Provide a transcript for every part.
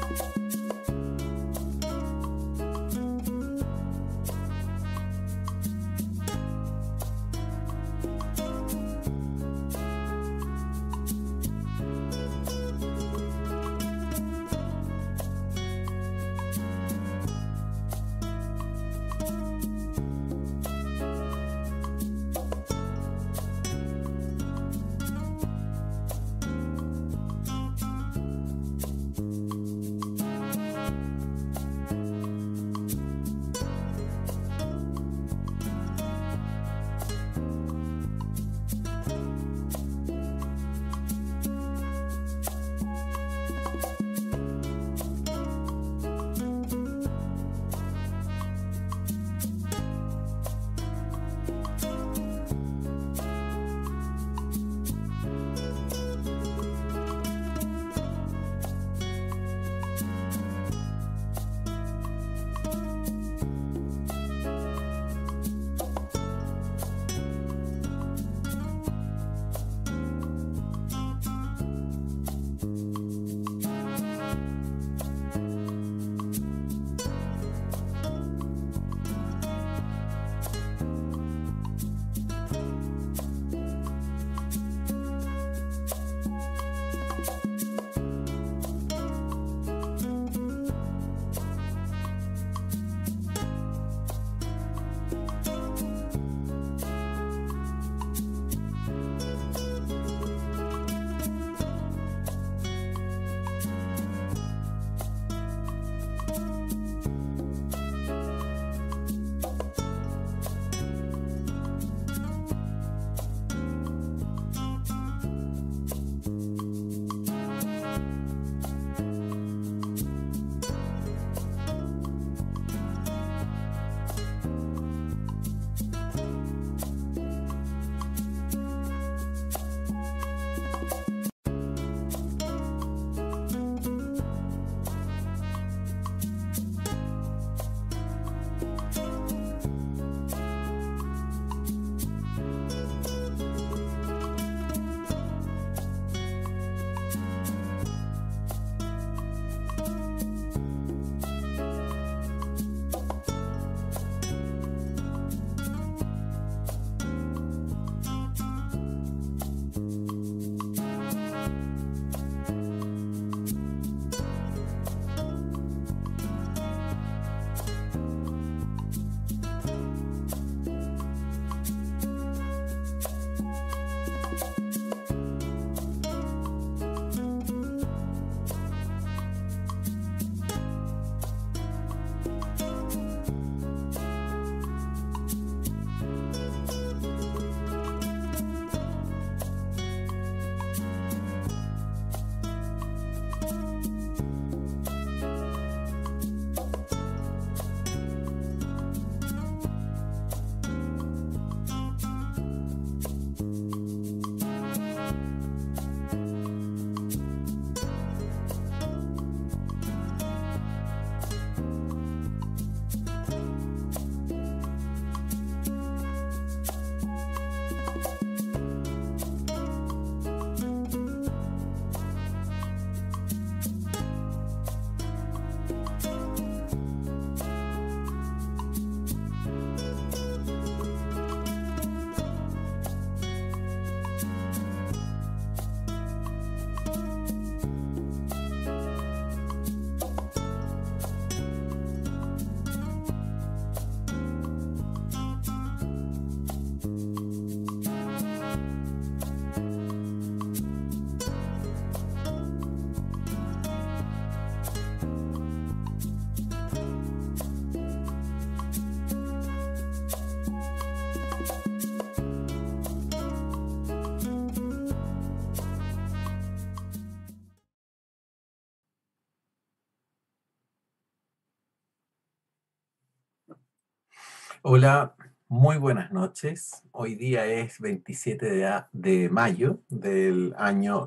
Hola, muy buenas noches. Hoy día es 27 de mayo del año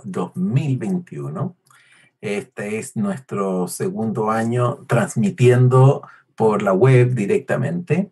2021. Este es nuestro segundo año transmitiendo por la web directamente.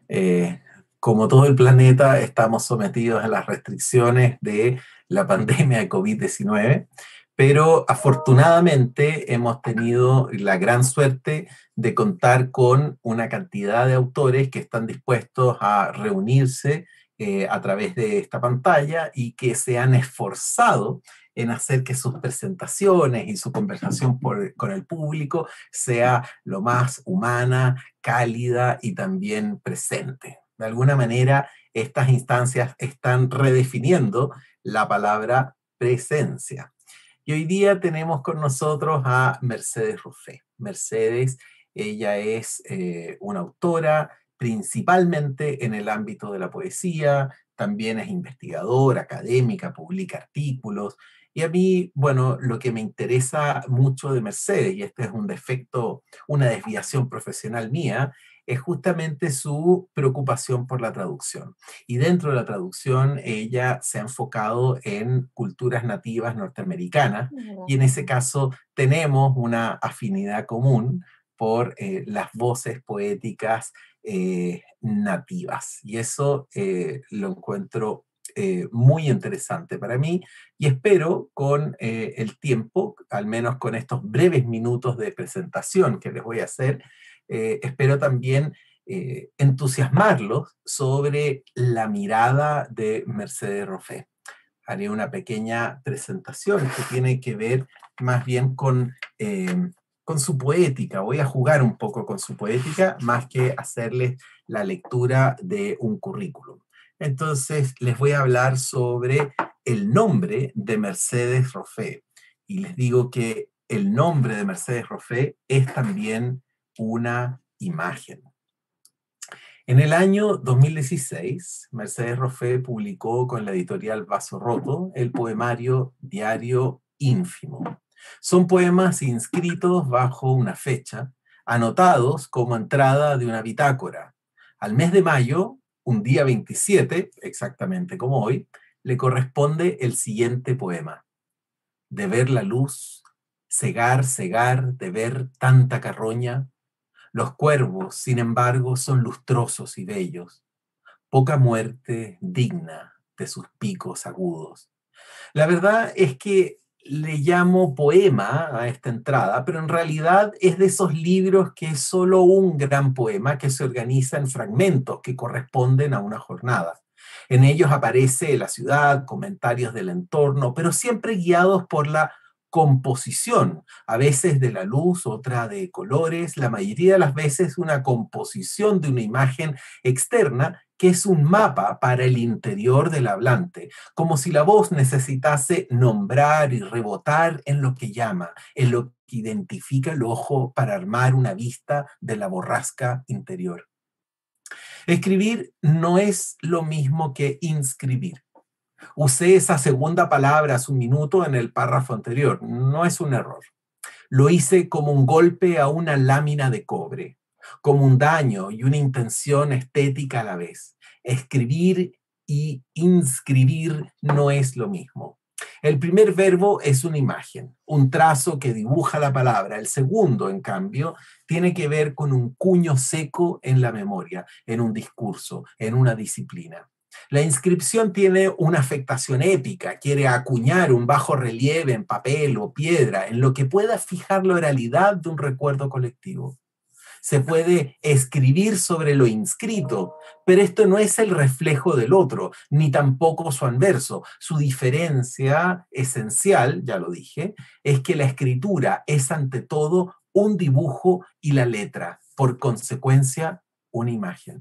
Como todo el planeta, estamos sometidos a las restricciones de la pandemia de COVID-19, pero afortunadamente hemos tenido la gran suerte de contar con una cantidad de autores que están dispuestos a reunirse a través de esta pantalla y que se han esforzado en hacer que sus presentaciones y su conversación con el público sea lo más humana, cálida y también presente. De alguna manera, estas instancias están redefiniendo la palabra presencia. Y hoy día tenemos con nosotros a Mercedes Ruffé. Mercedes, ella es una autora principalmente en el ámbito de la poesía, también es investigadora, académica, publica artículos. Y a mí, bueno, lo que me interesa mucho de Mercedes, y este es un defecto, una desviación profesional mía, es justamente su preocupación por la traducción. Y dentro de la traducción, ella se ha enfocado en culturas nativas norteamericanas, y en ese caso tenemos una afinidad común por las voces poéticas nativas. Y eso lo encuentro muy interesante para mí, y espero con el tiempo, al menos con estos breves minutos de presentación que les voy a hacer, espero también entusiasmarlos sobre la mirada de Mercedes Ruffé. Haré una pequeña presentación que tiene que ver más bien con su poética. Voy a jugar un poco con su poética más que hacerles la lectura de un currículum. Entonces, les voy a hablar sobre el nombre de Mercedes Ruffé. Y les digo que el nombre de Mercedes Ruffé es también una imagen. En el año 2016, Mercedes Ruffé publicó con la editorial Vaso Roto el poemario Diario Ínfimo. Son poemas inscritos bajo una fecha, anotados como entrada de una bitácora. Al mes de mayo, un día 27, exactamente como hoy, le corresponde el siguiente poema. De ver la luz, cegar, cegar, de ver tanta carroña. Los cuervos, sin embargo, son lustrosos y bellos. Poca muerte digna de sus picos agudos. La verdad es que le llamo poema a esta entrada, pero en realidad es de esos libros que es solo un gran poema que se organiza en fragmentos que corresponden a una jornada. En ellos aparece la ciudad, comentarios del entorno, pero siempre guiados por la composición, a veces de la luz, otra de colores, la mayoría de las veces una composición de una imagen externa que es un mapa para el interior del hablante, como si la voz necesitase nombrar y rebotar en lo que llama, en lo que identifica el ojo para armar una vista de la borrasca interior. Escribir no es lo mismo que inscribir. Usé esa segunda palabra hace un minuto en el párrafo anterior, no es un error. Lo hice como un golpe a una lámina de cobre, como un daño y una intención estética a la vez. Escribir y inscribir no es lo mismo. El primer verbo es una imagen, un trazo que dibuja la palabra. El segundo, en cambio, tiene que ver con un cuño seco en la memoria, en un discurso, en una disciplina. La inscripción tiene una afectación épica, quiere acuñar un bajo relieve en papel o piedra, en lo que pueda fijar la oralidad de un recuerdo colectivo. Se puede escribir sobre lo inscrito, pero esto no es el reflejo del otro, ni tampoco su anverso. Su diferencia esencial, ya lo dije, es que la escritura es ante todo un dibujo y la letra, por consecuencia, una imagen.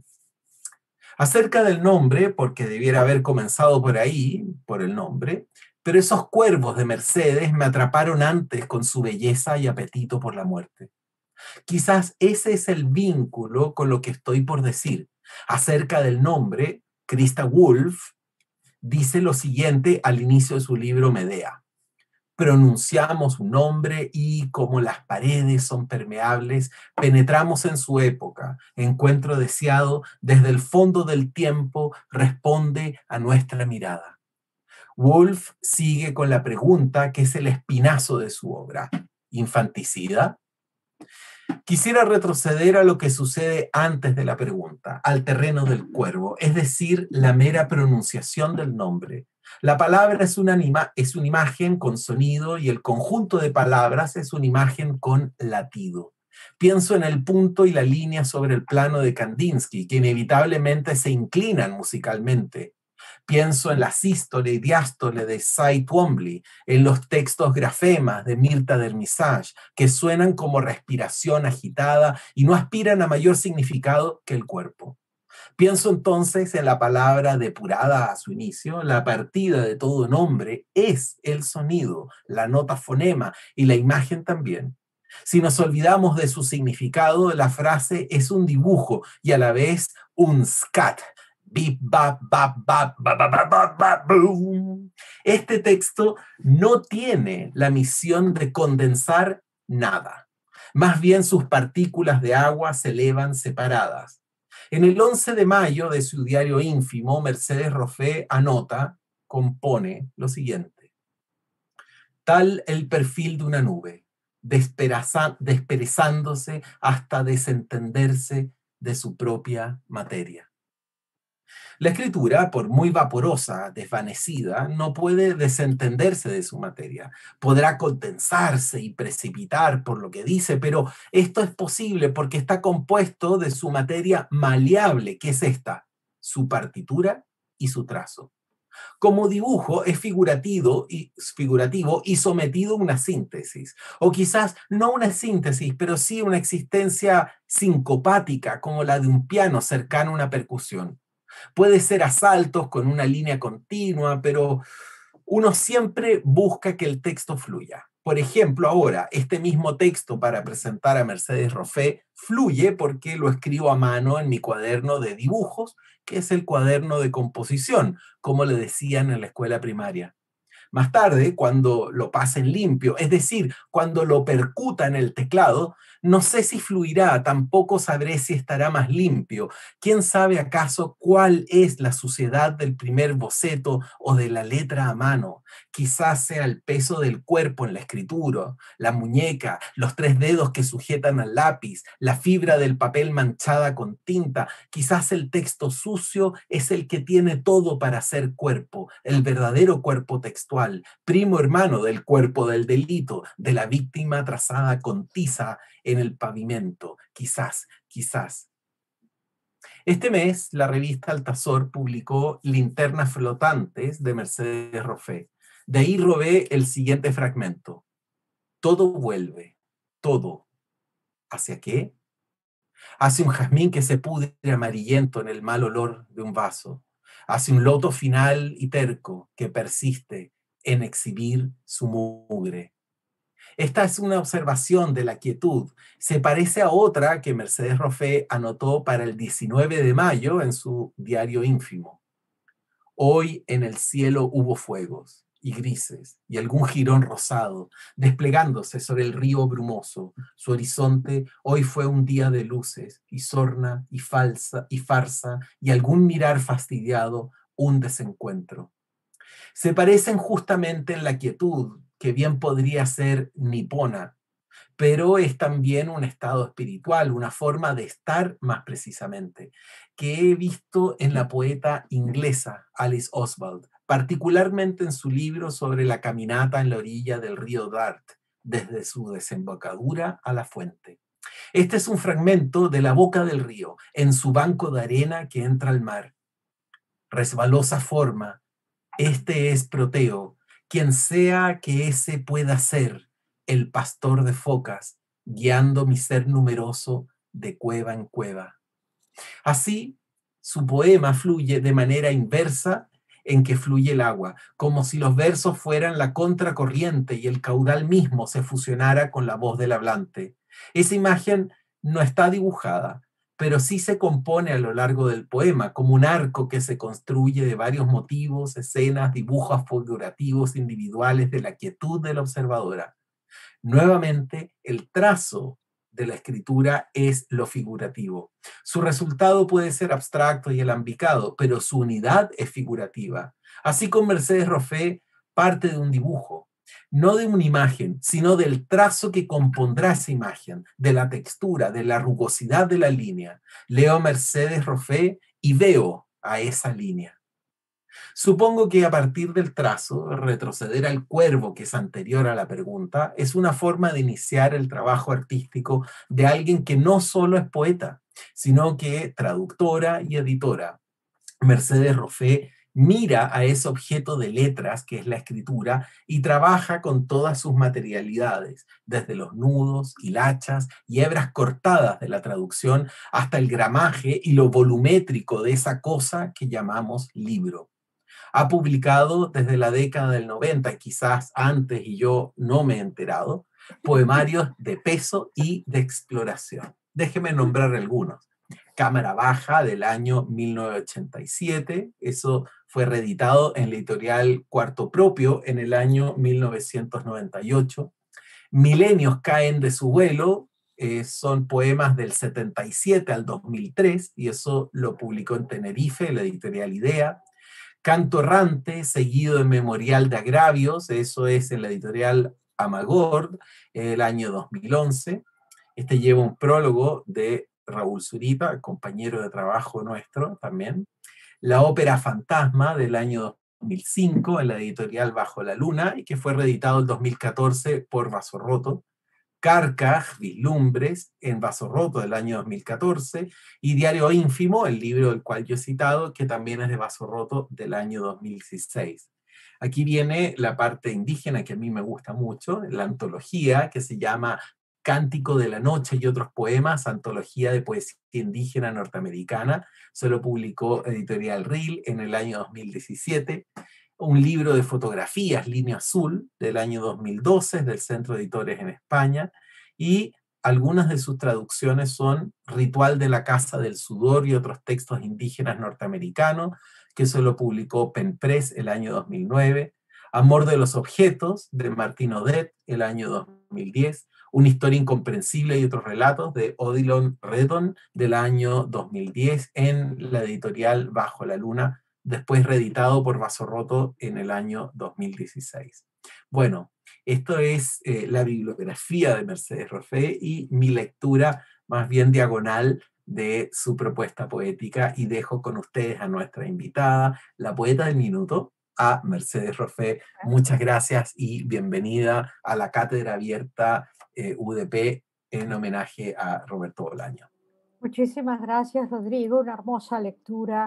Acerca del nombre, porque debiera haber comenzado por ahí, por el nombre, pero esos cuervos de Mercedes me atraparon antes con su belleza y apetito por la muerte. Quizás ese es el vínculo con lo que estoy por decir. Acerca del nombre, Christa Wolf dice lo siguiente al inicio de su libro Medea. Pronunciamos un nombre y, como las paredes son permeables, penetramos en su época. Encuentro deseado, desde el fondo del tiempo, responde a nuestra mirada. Wolf sigue con la pregunta que es el espinazo de su obra. ¿Infanticida? Quisiera retroceder a lo que sucede antes de la pregunta, al terreno del cuervo, es decir, la mera pronunciación del nombre. La palabra es una imagen con sonido y el conjunto de palabras es una imagen con latido. Pienso en el punto y la línea sobre el plano de Kandinsky, que inevitablemente se inclinan musicalmente. Pienso en la sístole y diástole de Cy Twombly, en los textos grafemas de Mirta Dermissage, que suenan como respiración agitada y no aspiran a mayor significado que el cuerpo. Pienso entonces en la palabra depurada a su inicio, la partida de todo nombre es el sonido, la nota fonema y la imagen también. Si nos olvidamos de su significado, la frase es un dibujo y a la vez un scat. Bip, bap, bap, bap, bap, bap, bap, bap, bap, boom. Este texto no tiene la misión de condensar nada. Más bien sus partículas de agua se elevan separadas. En el 11 de mayo de su diario ínfimo, Mercedes Roffé compone lo siguiente. Tal el perfil de una nube, desperezándose hasta desentenderse de su propia materia. La escritura, por muy vaporosa, desvanecida, no puede desentenderse de su materia. Podrá condensarse y precipitar por lo que dice, pero esto es posible porque está compuesto de su materia maleable, que es esta, su partitura y su trazo. Como dibujo es figurativo y sometido a una síntesis, o quizás no una síntesis, pero sí una existencia sincopática, como la de un piano cercano a una percusión. Puede ser a saltos con una línea continua, pero uno siempre busca que el texto fluya. Por ejemplo, ahora, este mismo texto para presentar a Mercedes Roffé fluye porque lo escribo a mano en mi cuaderno de dibujos, que es el cuaderno de composición, como le decían en la escuela primaria. Más tarde, cuando lo pasen limpio, es decir, cuando lo percuta en el teclado, no sé si fluirá, tampoco sabré si estará más limpio. ¿Quién sabe acaso cuál es la suciedad del primer boceto o de la letra a mano? Quizás sea el peso del cuerpo en la escritura, la muñeca, los 3 dedos que sujetan al lápiz, la fibra del papel manchada con tinta. Quizás el texto sucio es el que tiene todo para ser cuerpo, el verdadero cuerpo textual, primo hermano del cuerpo del delito, de la víctima trazada con tiza en el pavimento. Quizás, quizás. Este mes, la revista Altazor publicó Linternas flotantes de Mercedes Roffé. De ahí robé el siguiente fragmento. Todo vuelve, todo. ¿Hacia qué? Hacia un jazmín que se pudre amarillento en el mal olor de un vaso. Hacia un loto final y terco que persiste en exhibir su mugre. Esta es una observación de la quietud. Se parece a otra que Mercedes Roffé anotó para el 19 de mayo en su diario ínfimo. Hoy en el cielo hubo fuegos y grises y algún jirón rosado desplegándose sobre el río brumoso. Su horizonte hoy fue un día de luces y sorna y falsa y farsa y algún mirar fastidiado, un desencuentro. Se parecen justamente en la quietud, que bien podría ser nipona, pero es también un estado espiritual, una forma de estar más precisamente, que he visto en la poeta inglesa Alice Oswald, particularmente en su libro sobre la caminata en la orilla del río Dart, desde su desembocadura a la fuente. Este es un fragmento de la boca del río, en su banco de arena que entra al mar. Resbalosa forma, este es Proteo, quien sea que ese pueda ser, el pastor de focas, guiando mi ser numeroso de cueva en cueva. Así, su poema fluye de manera inversa en que fluye el agua, como si los versos fueran la contracorriente y el caudal mismo se fusionara con la voz del hablante. Esa imagen no está dibujada, pero sí se compone a lo largo del poema, como un arco que se construye de varios motivos, escenas, dibujos figurativos individuales de la quietud de la observadora. Nuevamente, el trazo de la escritura es lo figurativo. Su resultado puede ser abstracto y alambicado, pero su unidad es figurativa. Así con Mercedes Roffé parte de un dibujo, no de una imagen, sino del trazo que compondrá esa imagen, de la textura, de la rugosidad de la línea. Leo Mercedes Roffé y veo a esa línea. Supongo que a partir del trazo, retroceder al cuervo que es anterior a la pregunta, es una forma de iniciar el trabajo artístico de alguien que no solo es poeta, sino que traductora y editora. Mercedes Roffé mira a ese objeto de letras que es la escritura y trabaja con todas sus materialidades, desde los nudos, hilachas y hebras cortadas de la traducción hasta el gramaje y lo volumétrico de esa cosa que llamamos libro. Ha publicado desde la década del 90, quizás antes y yo no me he enterado, poemarios de peso y de exploración. Déjeme nombrar algunos. Cámara Baja del año 1987, eso fue reeditado en la editorial Cuarto Propio en el año 1998. Milenios caen de su vuelo, son poemas del 77 al 2003 y eso lo publicó en Tenerife, la editorial Idea. Canto errante, seguido de Memorial de Agravios, eso es en la editorial Amagord, el año 2011. Este lleva un prólogo de Raúl Zurita, compañero de trabajo nuestro también. La ópera Fantasma del año 2005 en la editorial Bajo la Luna y que fue reeditado en 2014 por Vaso Roto. Carcaj, Vislumbres, en Vaso Roto del año 2014, y Diario Ínfimo, el libro del cual yo he citado, que también es de Vaso Roto del año 2016. Aquí viene la parte indígena que a mí me gusta mucho, la antología que se llama Cántico de la Noche y otros poemas, antología de poesía indígena norteamericana, se lo publicó Editorial Reel en el año 2017. Un libro de fotografías, Línea Azul, del año 2012, del Centro de Editores en España, y algunas de sus traducciones son Ritual de la Casa del Sudor y otros textos indígenas norteamericanos, que se lo publicó Pen Press el año 2009, Amor de los Objetos, de Martín Odet, el año 2010, Una historia incomprensible y otros relatos, de Odilon Redon, del año 2010, en la editorial Bajo la Luna, después reeditado por Vaso Roto en el año 2016. Bueno, esto es la bibliografía de Mercedes Roffé y mi lectura más bien diagonal de su propuesta poética, y dejo con ustedes a nuestra invitada, la poeta del minuto, a Mercedes Roffé. Muchas gracias y bienvenida a la Cátedra Abierta UDP en homenaje a Roberto Bolaño. Muchísimas gracias, Rodrigo. Una hermosa lectura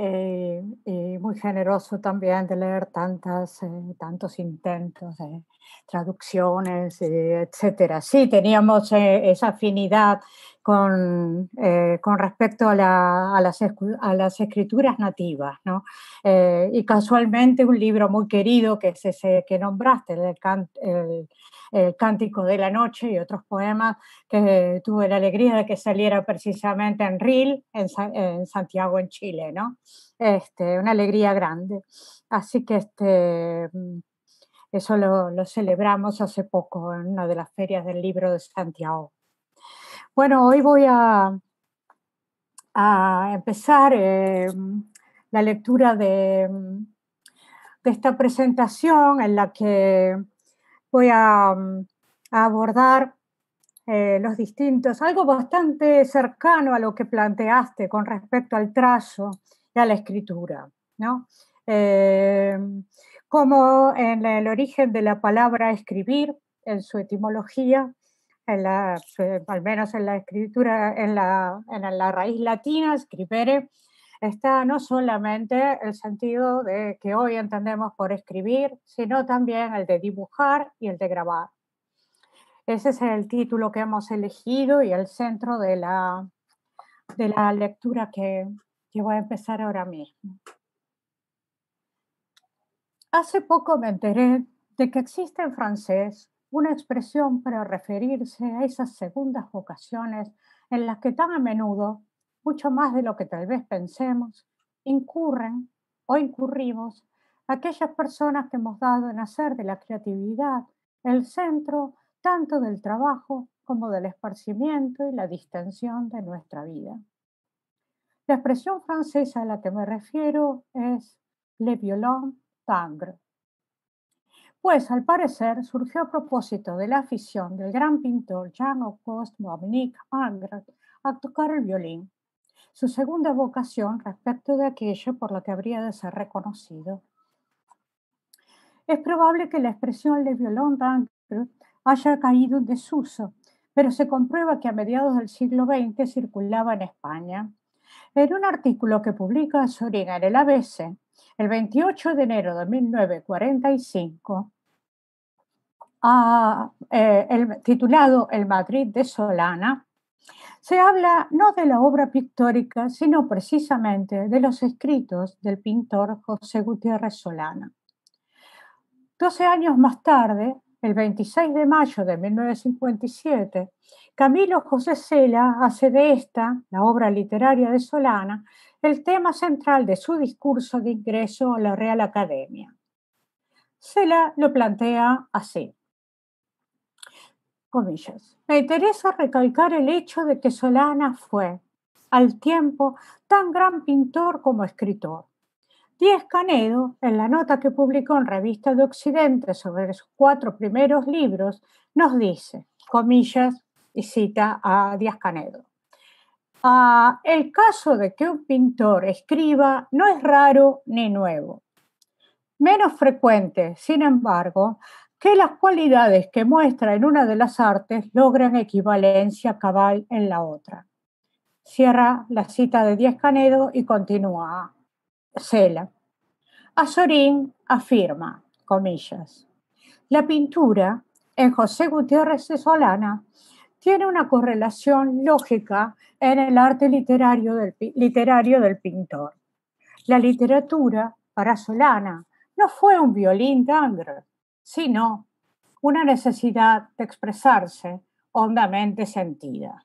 y muy generoso también de leer tantos intentos de traducciones, etcétera. Sí, teníamos esa afinidad con respecto a las escrituras nativas, ¿no? Y casualmente un libro muy querido, que es ese que nombraste, el Cántico de la Noche y otros poemas, que tuve la alegría de que saliera precisamente en Reel, en Santiago, en Chile, ¿no? Una alegría grande. Así que eso lo celebramos hace poco en una de las ferias del libro de Santiago. Bueno, hoy voy a empezar la lectura de esta presentación en la que voy a abordar los distintos, algo bastante cercano a lo que planteaste con respecto al trazo y a la escritura, ¿no? Eh, Como en el origen de la palabra escribir, en su etimología, al menos en la escritura, en la raíz latina, scribere, está no solamente el sentido de que hoy entendemos por escribir, sino también el de dibujar y el de grabar. Ese es el título que hemos elegido y el centro de la lectura que voy a empezar ahora mismo. Hace poco me enteré de que existe en francés una expresión para referirse a esas segundas vocaciones en las que tan a menudo, mucho más de lo que tal vez pensemos, incurren o incurrimos aquellas personas que hemos dado en hacer de la creatividad el centro tanto del trabajo como del esparcimiento y la distensión de nuestra vida. La expresión francesa a la que me refiero es le violon tangre. pues al parecer surgió a propósito de la afición del gran pintor Jean-Auguste Dominique Ingres a tocar el violín, su segunda vocación respecto de aquello por lo que habría de ser reconocido. Es probable que la expresión Le Violon d'Ingres haya caído en desuso, pero se comprueba que a mediados del siglo XX circulaba en España. En un artículo que publica Sorin en el ABC, el 28 de enero de 1945, titulado El Madrid de Solana, se habla no de la obra pictórica, sino precisamente de los escritos del pintor José Gutiérrez Solana. 12 años más tarde, el 26 de mayo de 1957, Camilo José Cela hace de esta, la obra literaria de Solana, el tema central de su discurso de ingreso a la Real Academia. Cela lo plantea así, comillas: me interesa recalcar el hecho de que Solana fue, al tiempo, tan gran pintor como escritor. Díez Canedo, en la nota que publicó en Revista de Occidente sobre sus 4 primeros libros, nos dice, comillas, y cita a Díaz Canedo: el caso de que un pintor escriba no es raro ni nuevo. Menos frecuente, sin embargo, que las cualidades que muestra en una de las artes logran equivalencia cabal en la otra. Cierra la cita de Díaz Canedo y continúa Cela. Azorín afirma, comillas, la pintura en José Gutiérrez de Solana tiene una correlación lógica en el arte literario del pintor. La literatura, para Solana, no fue un violín d'Ingres, sino una necesidad de expresarse hondamente sentida.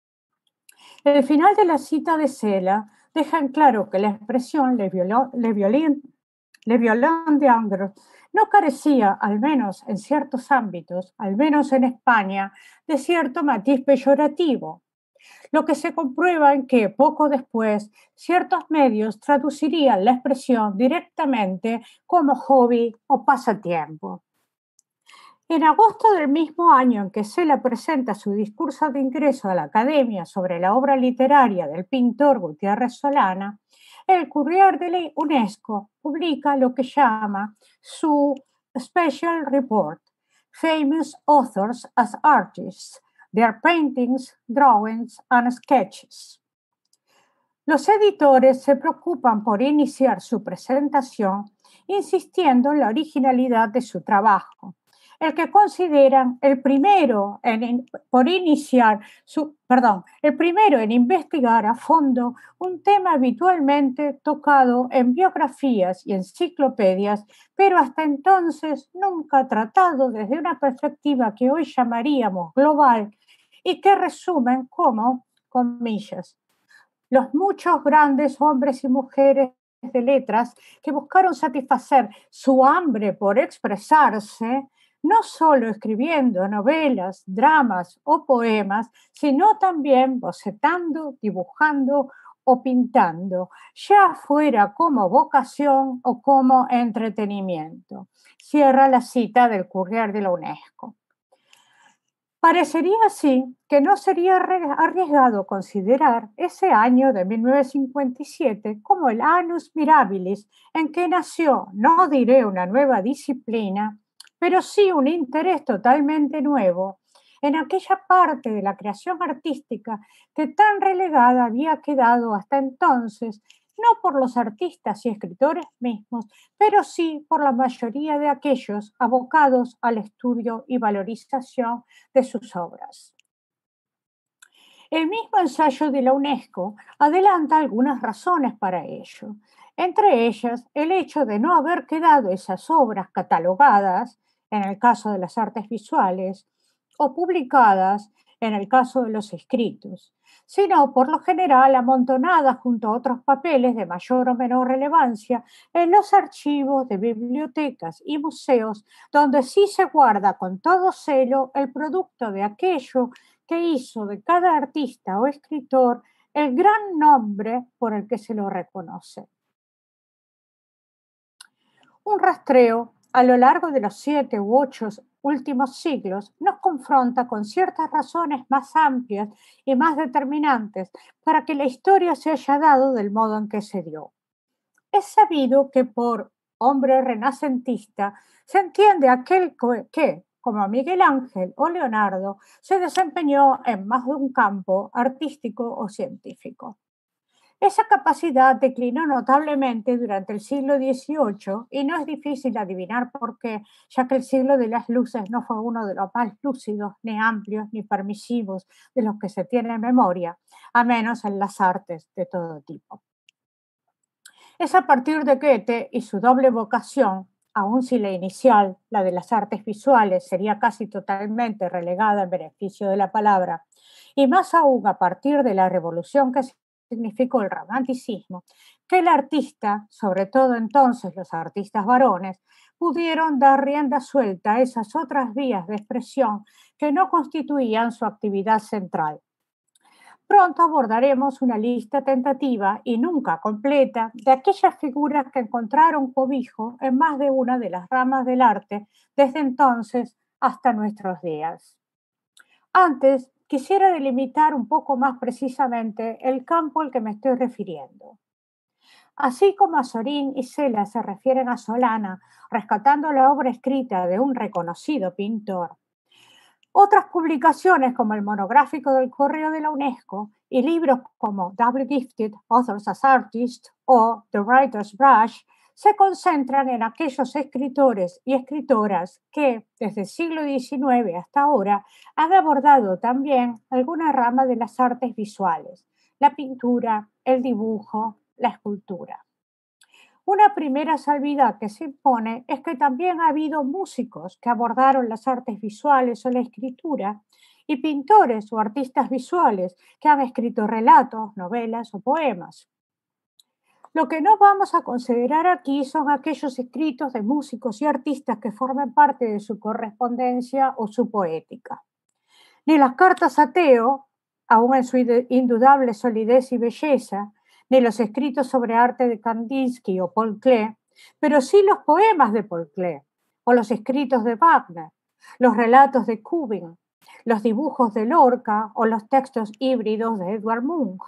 El final de la cita de Cela deja en claro que la expresión Le Violon d'Ingres no carecía, al menos en ciertos ámbitos, al menos en España, de cierto matiz peyorativo, lo que se comprueba en que poco después ciertos medios traducirían la expresión directamente como hobby o pasatiempo. En agosto del mismo año en que Cela presenta su discurso de ingreso a la Academia sobre la obra literaria del pintor Gutiérrez Solana, el Courier de la UNESCO publica lo que llama su Special Report, Famous Authors as Artists, Their Paintings, Drawings and Sketches. Los editores se preocupan por iniciar su presentación insistiendo en la originalidad de su trabajo, el que consideran el primero en investigar a fondo un tema habitualmente tocado en biografías y enciclopedias, pero hasta entonces nunca tratado desde una perspectiva que hoy llamaríamos global y que resumen como, comillas, los muchos grandes hombres y mujeres de letras que buscaron satisfacer su hambre por expresarse, no solo escribiendo novelas, dramas o poemas, sino también bocetando, dibujando o pintando, ya fuera como vocación o como entretenimiento. Cierra la cita del Courier de la UNESCO. Parecería así que no sería arriesgado considerar ese año de 1957 como el annus mirabilis en que nació, no diré una nueva disciplina, pero sí un interés totalmente nuevo en aquella parte de la creación artística que tan relegada había quedado hasta entonces, no por los artistas y escritores mismos, pero sí por la mayoría de aquellos abocados al estudio y valorización de sus obras. El mismo ensayo de la UNESCO adelanta algunas razones para ello, entre ellas el hecho de no haber quedado esas obras catalogadas, en el caso de las artes visuales, o publicadas, en el caso de los escritos, sino por lo general amontonadas junto a otros papeles de mayor o menor relevancia en los archivos de bibliotecas y museos, donde sí se guarda con todo celo el producto de aquello que hizo de cada artista o escritor el gran nombre por el que se lo reconoce. Un rastreo a lo largo de los 7 u 8 últimos siglos, nos confronta con ciertas razones más amplias y más determinantes para que la historia se haya dado del modo en que se dio. Es sabido que por hombre renacentista se entiende aquel que, como Miguel Ángel o Leonardo, se desempeñó en más de un campo artístico o científico. Esa capacidad declinó notablemente durante el siglo XVIII y no es difícil adivinar por qué, ya que el siglo de las luces no fue uno de los más lúcidos, ni amplios, ni permisivos de los que se tiene en memoria, a menos en las artes de todo tipo. Es a partir de Goethe y su doble vocación, aun si la inicial, la de las artes visuales, sería casi totalmente relegada en beneficio de la palabra, y más aún a partir de la revolución que significó el romanticismo, que el artista, sobre todo entonces los artistas varones, pudieron dar rienda suelta a esas otras vías de expresión que no constituían su actividad central. Pronto abordaremos una lista tentativa y nunca completa de aquellas figuras que encontraron cobijo en más de una de las ramas del arte desde entonces hasta nuestros días. Antes, quisiera delimitar un poco más precisamente el campo al que me estoy refiriendo. Así como Azorín y Sela se refieren a Solana, rescatando la obra escrita de un reconocido pintor, otras publicaciones, como el monográfico del Correo de la UNESCO y libros como Double Gifted, Authors as Artists o The Writer's Brush, se concentran en aquellos escritores y escritoras que, desde el siglo XIX hasta ahora, han abordado también alguna rama de las artes visuales, la pintura, el dibujo, la escultura. Una primera salvedad que se impone es que también ha habido músicos que abordaron las artes visuales o la escritura y pintores o artistas visuales que han escrito relatos, novelas o poemas. Lo que no vamos a considerar aquí son aquellos escritos de músicos y artistas que formen parte de su correspondencia o su poética. Ni las cartas a Theo, aún en su indudable solidez y belleza, ni los escritos sobre arte de Kandinsky o Paul Klee, pero sí los poemas de Paul Klee, o los escritos de Wagner, los relatos de Kubin, los dibujos de Lorca o los textos híbridos de Edvard Munch.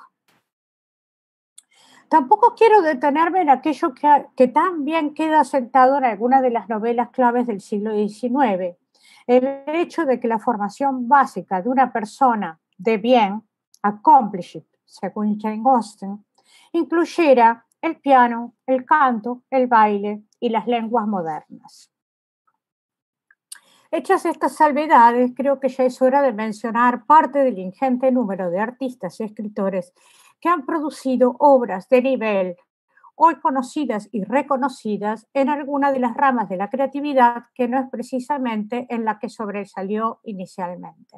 Tampoco quiero detenerme en aquello que también queda sentado en algunas de las novelas claves del siglo XIX, el hecho de que la formación básica de una persona de bien, accomplished, según Jane Austen, incluyera el piano, el canto, el baile y las lenguas modernas. Hechas estas salvedades, creo que ya es hora de mencionar parte del ingente número de artistas y escritores que han producido obras de nivel hoy conocidas y reconocidas en alguna de las ramas de la creatividad que no es precisamente en la que sobresalió inicialmente.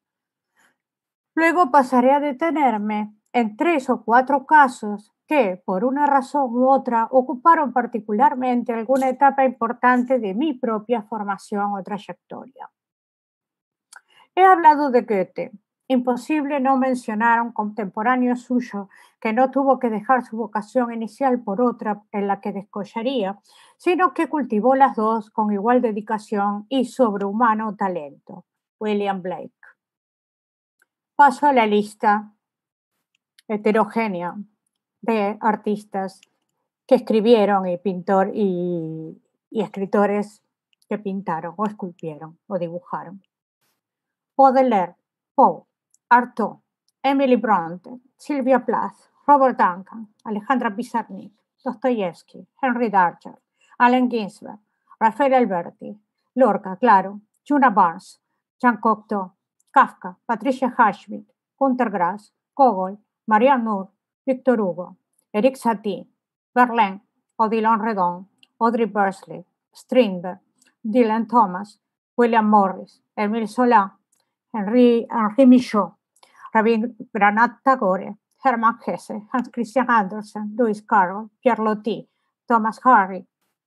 Luego pasaré a detenerme en 3 o 4 casos que, por una razón u otra, ocuparon particularmente alguna etapa importante de mi propia formación o trayectoria. He hablado de Goethe. Imposible no mencionar a un contemporáneo suyo que no tuvo que dejar su vocación inicial por otra en la que descollaría, sino que cultivó las dos con igual dedicación y sobrehumano talento, William Blake. Paso a la lista heterogénea de artistas que escribieron y escritores que pintaron o esculpieron o dibujaron. Baudelaire, Poe, Artaud, Emily Bronte, Sylvia Plath, Robert Duncan, Alejandra Pizarnik, Dostoyevsky, Henry Darger, Allen Ginsberg, Rafael Alberti, Lorca, claro, Juna Barnes, Jean Cocteau, Kafka, Patricia Highsmith, Günter Grass, Gogol, Marianne Moore, Victor Hugo, Eric Satie, Verlaine, Odilon Redon, Audrey Bursley, Strindberg, Dylan Thomas, William Morris, Émile Zola, Henri Michaud, Rabindranath Tagore, Hermann Hesse, Hans Christian Andersen, Lewis Carroll, Pierre Loti, Thomas Hardy,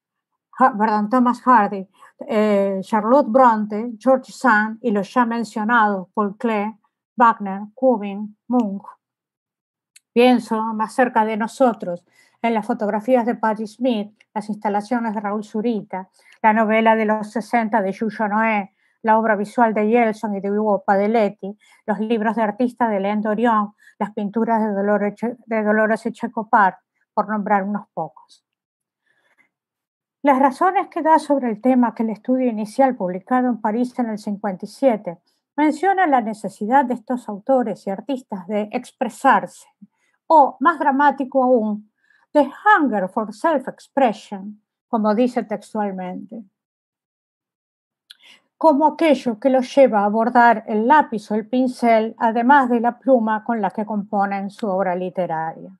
Charlotte Bronte, George Sand y los ya mencionados Paul Klee, Wagner, Kubin, Munch. Pienso más cerca de nosotros en las fotografías de Patti Smith, las instalaciones de Raúl Zurita, la novela de los 60 de Yuyo Noé, la obra visual de Yelson y de Hugo Padeletti, los libros de artista de León Dorion, las pinturas de Dolores Echecopar, por nombrar unos pocos. Las razones que da sobre el tema que el estudio inicial publicado en París en el 57 menciona la necesidad de estos autores y artistas de expresarse, o, más dramático aún, the hunger for self-expression, como dice textualmente, como aquello que los lleva a abordar el lápiz o el pincel, además de la pluma con la que componen su obra literaria.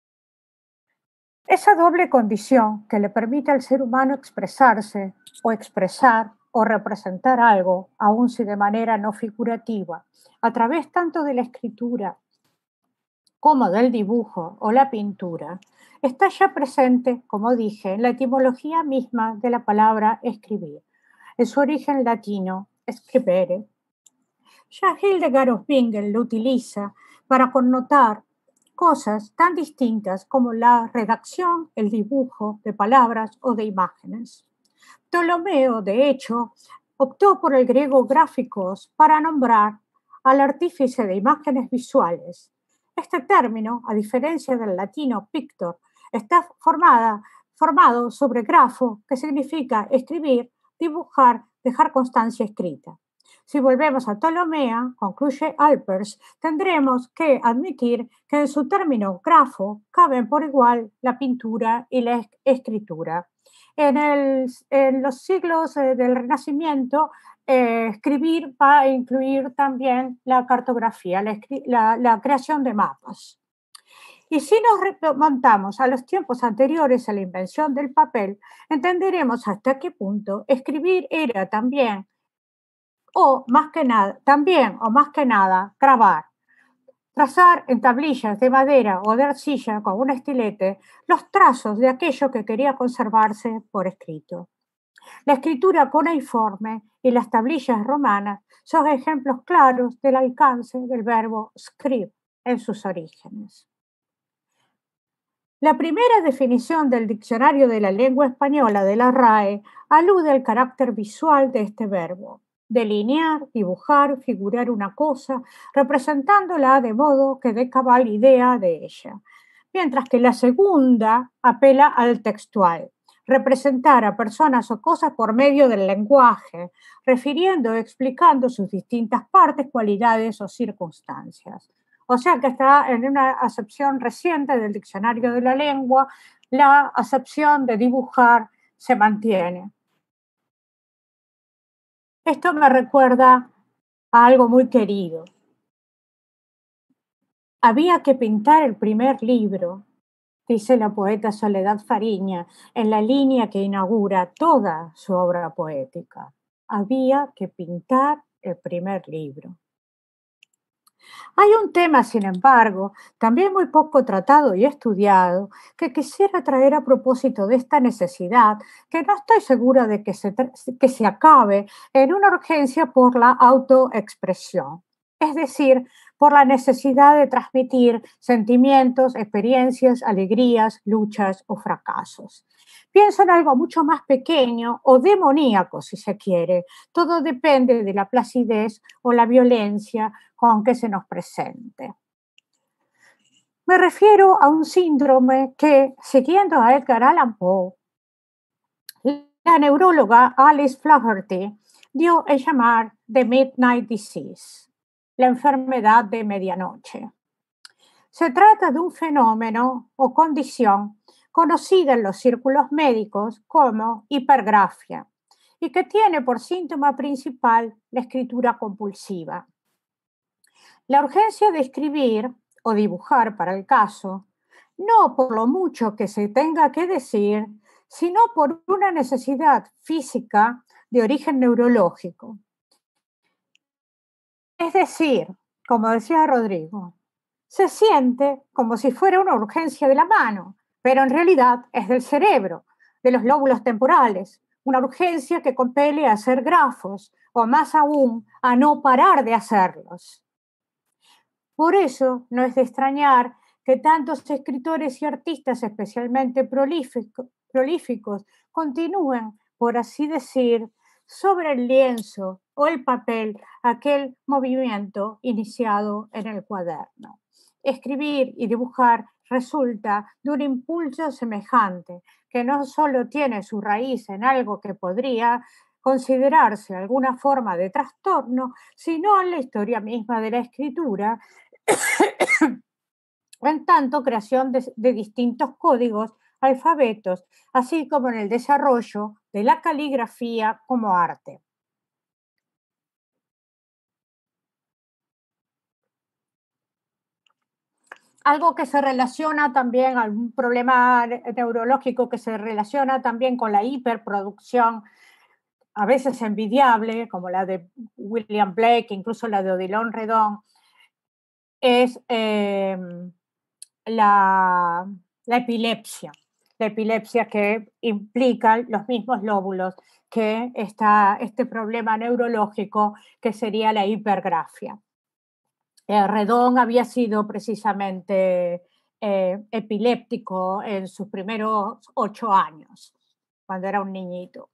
Esa doble condición que le permite al ser humano expresarse o expresar o representar algo, aun si de manera no figurativa, a través tanto de la escritura como del dibujo o la pintura, está ya presente, como dije, en la etimología misma de la palabra escribir, en su origen latino, scribere. Ya Hildegard of Bingen lo utiliza para connotar cosas tan distintas como la redacción, el dibujo de palabras o de imágenes. Ptolomeo, de hecho, optó por el griego gráficos para nombrar al artífice de imágenes visuales. Este término, a diferencia del latino pictor, está formado sobre grafo, que significa escribir, dibujar, dejar constancia escrita. Si volvemos a Ptolomeo, concluye Alpers, tendremos que admitir que en su término grafo caben por igual la pintura y la escritura. En los siglos del Renacimiento, escribir va a incluir también la cartografía, la creación de mapas. Y si nos remontamos a los tiempos anteriores a la invención del papel, entenderemos hasta qué punto escribir era también o más que nada grabar, trazar en tablillas de madera o de arcilla con un estilete los trazos de aquello que quería conservarse por escrito. La escritura cuneiforme y las tablillas romanas son ejemplos claros del alcance del verbo script en sus orígenes. La primera definición del Diccionario de la Lengua Española de la RAE alude al carácter visual de este verbo: delinear, dibujar, figurar una cosa, representándola de modo que dé cabal idea de ella. Mientras que la segunda apela al textual, representar a personas o cosas por medio del lenguaje, refiriendo o explicando sus distintas partes, cualidades o circunstancias. O sea que está en una acepción reciente del Diccionario de la Lengua, la acepción de dibujar se mantiene. Esto me recuerda a algo muy querido. Había que pintar el primer libro, dice la poeta Soledad Fariña, en la línea que inaugura toda su obra poética. Había que pintar el primer libro. Hay un tema, sin embargo, también muy poco tratado y estudiado, que quisiera traer a propósito de esta necesidad, que no estoy segura de que se acabe en una urgencia por la autoexpresión, es decir, por la necesidad de transmitir sentimientos, experiencias, alegrías, luchas o fracasos. Pienso en algo mucho más pequeño o demoníaco, si se quiere. Todo depende de la placidez o la violencia con que se nos presente. Me refiero a un síndrome que, siguiendo a Edgar Allan Poe, la neuróloga Alice Flaherty dio en llamar The Midnight Disease, la enfermedad de medianoche. Se trata de un fenómeno o condición conocida en los círculos médicos como hipergrafia y que tiene por síntoma principal la escritura compulsiva. La urgencia de escribir o dibujar para el caso, no por lo mucho que se tenga que decir, sino por una necesidad física de origen neurológico. Es decir, como decía Rodrigo, se siente como si fuera una urgencia de la mano, pero en realidad es del cerebro, de los lóbulos temporales, una urgencia que compele a hacer grafos o más aún a no parar de hacerlos. Por eso no es de extrañar que tantos escritores y artistas, especialmente prolíficos, continúen, por así decir, sobre el lienzo o el papel aquel movimiento iniciado en el cuaderno. Escribir y dibujar resulta de un impulso semejante, que no solo tiene su raíz en algo que podría considerarse alguna forma de trastorno, sino en la historia misma de la escritura, en tanto creación de distintos códigos, alfabetos, así como en el desarrollo de la caligrafía como arte. Algo que se relaciona también a un problema neurológico que se relaciona también con la hiperproducción, a veces envidiable, como la de William Blake, incluso la de Odilon Redon, es la epilepsia. La epilepsia que implica los mismos lóbulos que este problema neurológico que sería la hipergrafia. Redón había sido precisamente epiléptico en sus primeros 8 años, cuando era un niñito.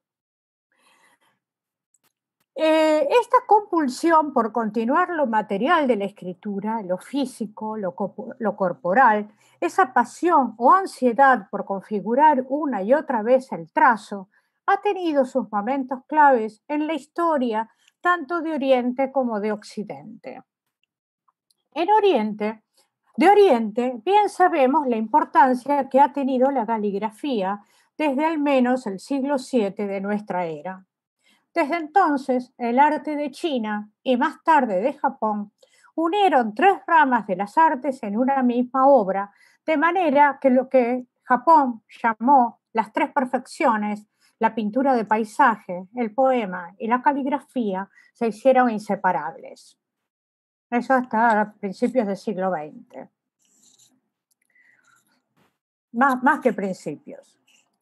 Esta compulsión por continuar lo material de la escritura, lo físico, lo corporal, esa pasión o ansiedad por configurar una y otra vez el trazo, ha tenido sus momentos claves en la historia tanto de Oriente como de Occidente. En de Oriente, bien sabemos la importancia que ha tenido la caligrafía desde al menos el siglo VII de nuestra era. Desde entonces, el arte de China y más tarde de Japón unieron 3 ramas de las artes en una misma obra, de manera que lo que Japón llamó las 3 perfecciones, la pintura de paisaje, el poema y la caligrafía, se hicieron inseparables. Eso hasta a principios del siglo XX. Más que principios.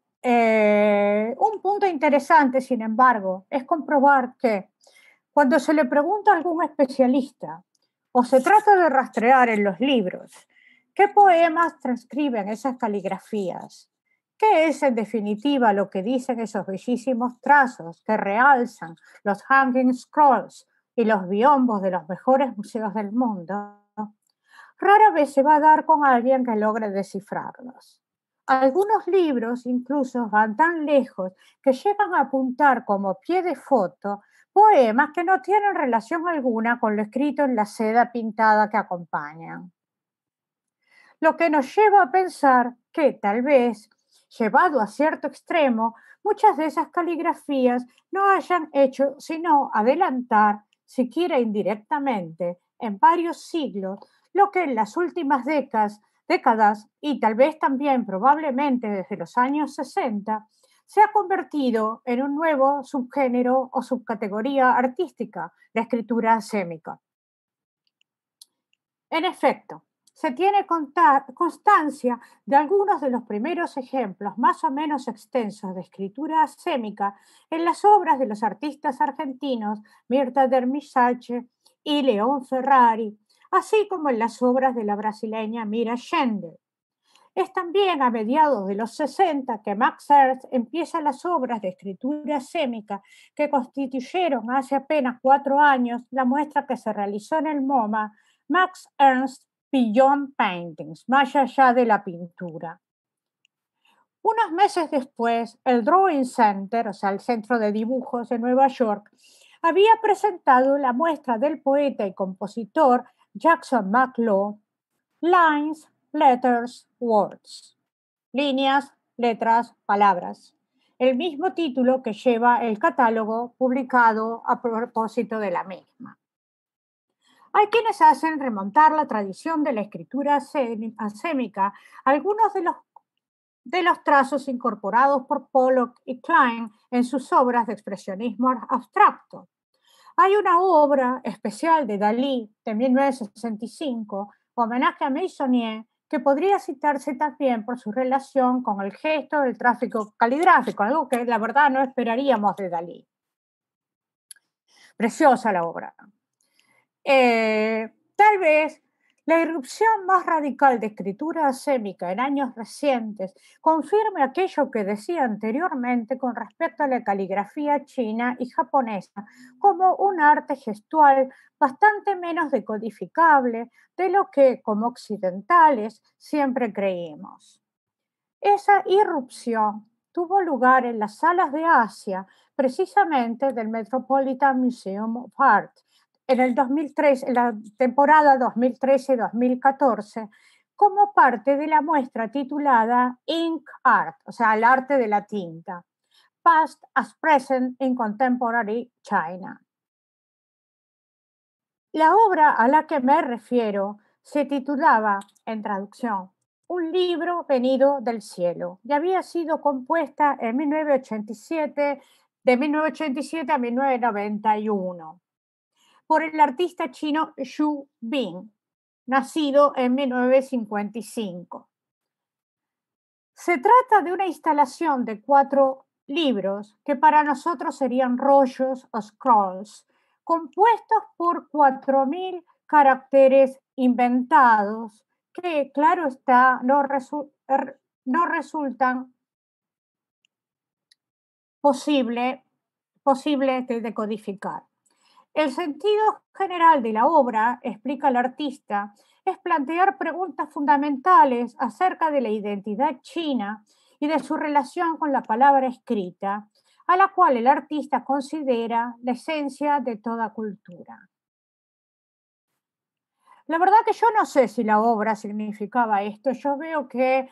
Un punto interesante, sin embargo, es comprobar que cuando se le pregunta a algún especialista o se trata de rastrear en los libros qué poemas transcriben esas caligrafías, qué es en definitiva lo que dicen esos bellísimos trazos que realzan los hanging scrolls y los biombos de los mejores museos del mundo, rara vez se va a dar con alguien que logre descifrarlos. Algunos libros incluso van tan lejos que llegan a apuntar como pie de foto poemas que no tienen relación alguna con lo escrito en la seda pintada que acompañan. Lo que nos lleva a pensar que tal vez, llevado a cierto extremo, muchas de esas caligrafías no hayan hecho sino adelantar, siquiera indirectamente, en varios siglos, lo que en las últimas décadas y tal vez también probablemente desde los años 60, se ha convertido en un nuevo subgénero o subcategoría artística, la escritura sémica. En efecto, se tiene constancia de algunos de los primeros ejemplos más o menos extensos de escritura sémica en las obras de los artistas argentinos Mirta Dermisache y León Ferrari, así como en las obras de la brasileña Mira Schindler. Es también a mediados de los 60 que Max Ernst empieza las obras de escritura sémica que constituyeron hace apenas 4 años la muestra que se realizó en el MoMA Max Ernst Beyond Paintings, más allá de la pintura. Unos meses después, el Drawing Center, o sea, el Centro de Dibujos de Nueva York, había presentado la muestra del poeta y compositor Jackson Maclaw, Lines, Letters, Words. Líneas, letras, palabras. El mismo título que lleva el catálogo publicado a propósito de la misma. Hay quienes hacen remontar la tradición de la escritura asémica a algunos de los trazos incorporados por Pollock y Klein en sus obras de expresionismo abstracto. Hay una obra especial de Dalí de 1965, Homenaje a Meissonier, que podría citarse también por su relación con el gesto del tráfico caligráfico, algo que la verdad no esperaríamos de Dalí. Preciosa la obra. Tal vez La irrupción más radical de escritura asémica en años recientes confirma aquello que decía anteriormente con respecto a la caligrafía china y japonesa como un arte gestual bastante menos decodificable de lo que, como occidentales, siempre creímos. Esa irrupción tuvo lugar en las salas de Asia, precisamente del Metropolitan Museum of Art, en el 2003, en la temporada 2013-2014, como parte de la muestra titulada Ink Art, o sea, el arte de la tinta, Past as Present in Contemporary China. La obra a la que me refiero se titulaba, en traducción, Un libro venido del cielo, y había sido compuesta en 1987, de 1987 a 1991, por el artista chino Xu Bing, nacido en 1955. Se trata de una instalación de 4 libros que para nosotros serían rollos o scrolls, compuestos por 4.000 caracteres inventados que, claro está, no resultan posibles de decodificar. El sentido general de la obra, explica el artista, es plantear preguntas fundamentales acerca de la identidad china y de su relación con la palabra escrita, a la cual el artista considera la esencia de toda cultura. La verdad que yo no sé si la obra significaba esto. Yo veo que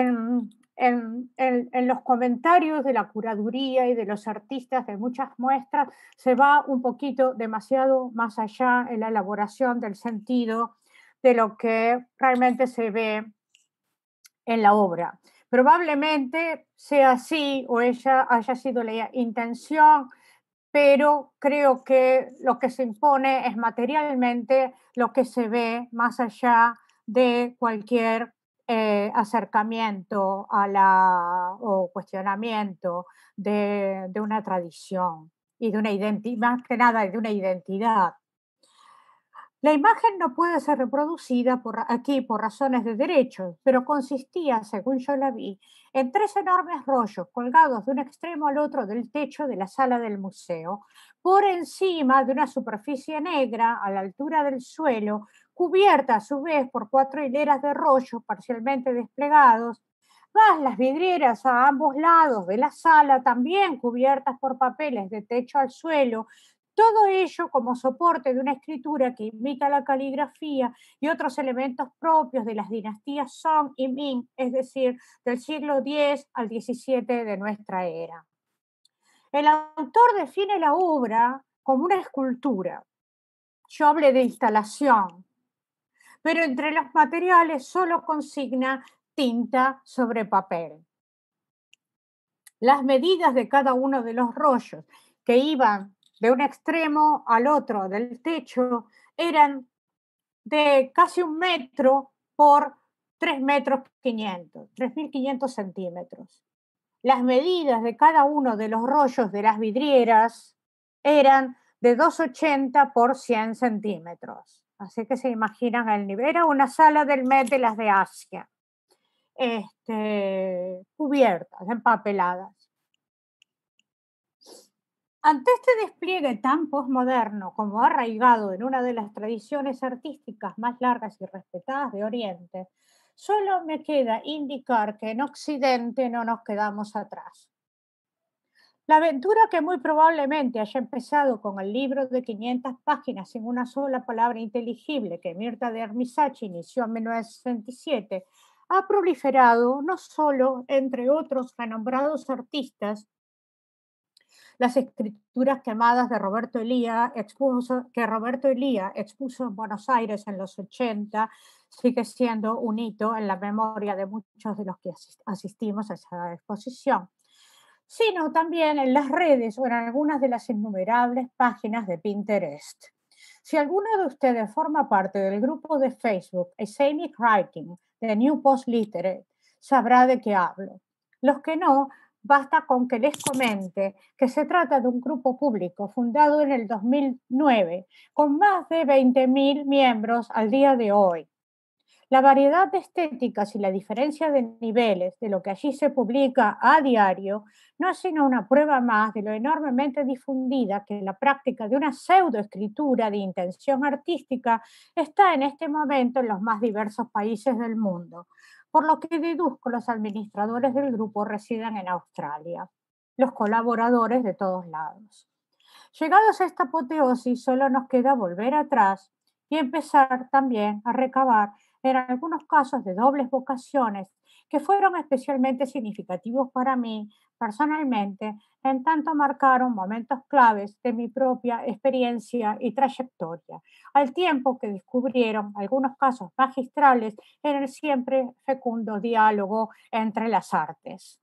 en los comentarios de la curaduría y de los artistas de muchas muestras se va un poquito demasiado más allá en la elaboración del sentido de lo que realmente se ve en la obra. Probablemente sea así o ella haya sido la intención, pero creo que lo que se impone es materialmente lo que se ve más allá de cualquier acercamiento a o cuestionamiento de una tradición y de una identidad, más que nada de una identidad. La imagen no puede ser reproducida aquí por razones de derechos, pero consistía, según yo la vi, en 3 enormes rollos colgados de un extremo al otro del techo de la sala del museo, por encima de una superficie negra a la altura del suelo, cubierta a su vez por 4 hileras de rollos parcialmente desplegados, más las vidrieras a ambos lados de la sala, también cubiertas por papeles de techo al suelo, todo ello como soporte de una escritura que imita la caligrafía y otros elementos propios de las dinastías Song y Ming, es decir, del siglo X al XVII de nuestra era. El autor define la obra como una escultura. Yo hablé de instalación, pero entre los materiales solo consigna tinta sobre papel. Las medidas de cada uno de los rollos que iban de un extremo al otro del techo eran de casi 1 metro por 3 metros 500, 3.500 centímetros. Las medidas de cada uno de los rollos de las vidrieras eran de 2,80 por 100 centímetros. Así que se imaginan el nivel. Era una sala del Met de las de Asia, cubiertas, empapeladas. Ante este despliegue tan posmoderno como arraigado en una de las tradiciones artísticas más largas y respetadas de Oriente, solo me queda indicar que en Occidente no nos quedamos atrás. La aventura, que muy probablemente haya empezado con el libro de 500 páginas sin una sola palabra inteligible que Mirta de Armissachi inició en 1967, ha proliferado no solo entre otros renombrados artistas, las escrituras quemadas de Roberto Elía, que Roberto Elía expuso en Buenos Aires en los 80, sigue siendo un hito en la memoria de muchos de los que asistimos a esa exposición, sino también en las redes o en algunas de las innumerables páginas de Pinterest. Si alguno de ustedes forma parte del grupo de Facebook Asemic Writing de New Post Literate, sabrá de qué hablo. Los que no, basta con que les comente que se trata de un grupo público fundado en el 2009 con más de 20.000 miembros al día de hoy. La variedad de estéticas y la diferencia de niveles de lo que allí se publica a diario no es sino una prueba más de lo enormemente difundida que la práctica de una pseudoescritura de intención artística está en este momento en los más diversos países del mundo, por lo que deduzco los administradores del grupo residen en Australia, los colaboradores de todos lados. Llegados a esta apoteosis, solo nos queda volver atrás y empezar también a recabar en algunos casos de dobles vocaciones que fueron especialmente significativos para mí personalmente, en tanto marcaron momentos claves de mi propia experiencia y trayectoria, al tiempo que descubrieron algunos casos magistrales en el siempre fecundo diálogo entre las artes.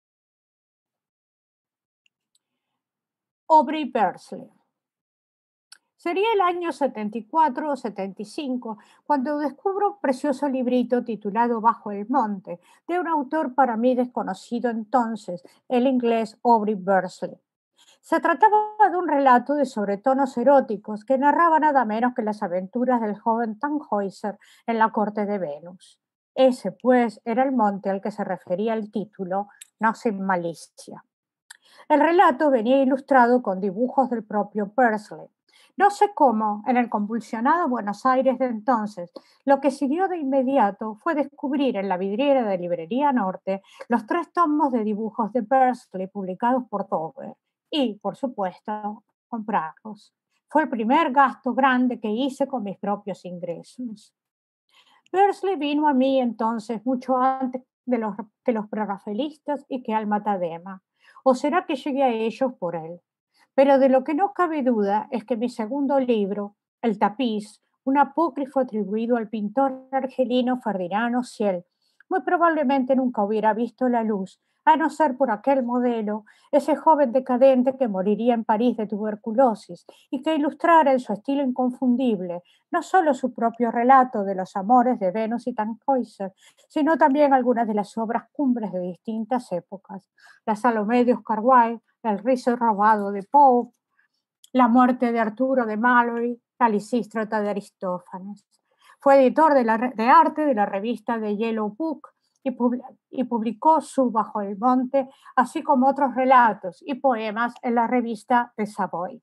Aubrey Beardsley. Sería el año 74 o 75 cuando descubro un precioso librito titulado Bajo el Monte, de un autor para mí desconocido entonces, el inglés Aubrey Beardsley. Se trataba de un relato de sobretonos eróticos que narraba nada menos que las aventuras del joven Tannhäuser en la corte de Venus. Ese, pues, era el monte al que se refería el título, no sin malicia. El relato venía ilustrado con dibujos del propio Beardsley. No sé cómo, en el convulsionado Buenos Aires de entonces, lo que siguió de inmediato fue descubrir en la vidriera de Librería Norte los 3 tomos de dibujos de Beardsley publicados por Dover y, por supuesto, comprarlos. Fue el primer gasto grande que hice con mis propios ingresos. Beardsley vino a mí entonces mucho antes que los prerrafaelistas y que Alma Tadema. ¿O será que llegué a ellos por él? Pero de lo que no cabe duda es que mi segundo libro, El tapiz, un apócrifo atribuido al pintor argelino Ferdinand Ociel, muy probablemente nunca hubiera visto la luz, a no ser por aquel modelo, ese joven decadente que moriría en París de tuberculosis y que ilustrara en su estilo inconfundible no solo su propio relato de los amores de Venus y Tannhäuser, sino también algunas de las obras cumbres de distintas épocas, la Salomé de Oscar Wilde, el rizo robado de Pope, la muerte de Arturo de Malory, la Lisístrata de Aristófanes. Fue editor de arte de la revista The Yellow Book y publicó su Bajo el Monte, así como otros relatos y poemas en la revista de Savoy.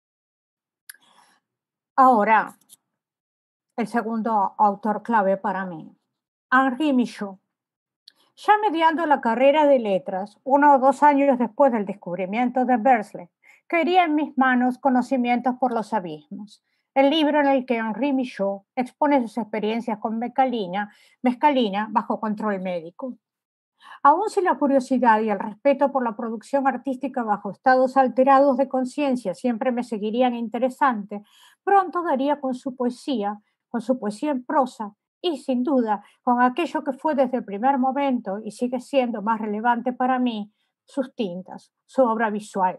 Ahora, el segundo autor clave para mí, Henri Michaud. Ya mediando la carrera de letras, 1 o 2 años después del descubrimiento de Beardsley, caería en mis manos Conocimientos por los abismos, el libro en el que Henri Michaud expone sus experiencias con mescalina bajo control médico. Aún si la curiosidad y el respeto por la producción artística bajo estados alterados de conciencia siempre me seguirían interesante, pronto daría con su poesía en prosa y, sin duda, con aquello que fue desde el primer momento y sigue siendo más relevante para mí, sus tintas, su obra visual.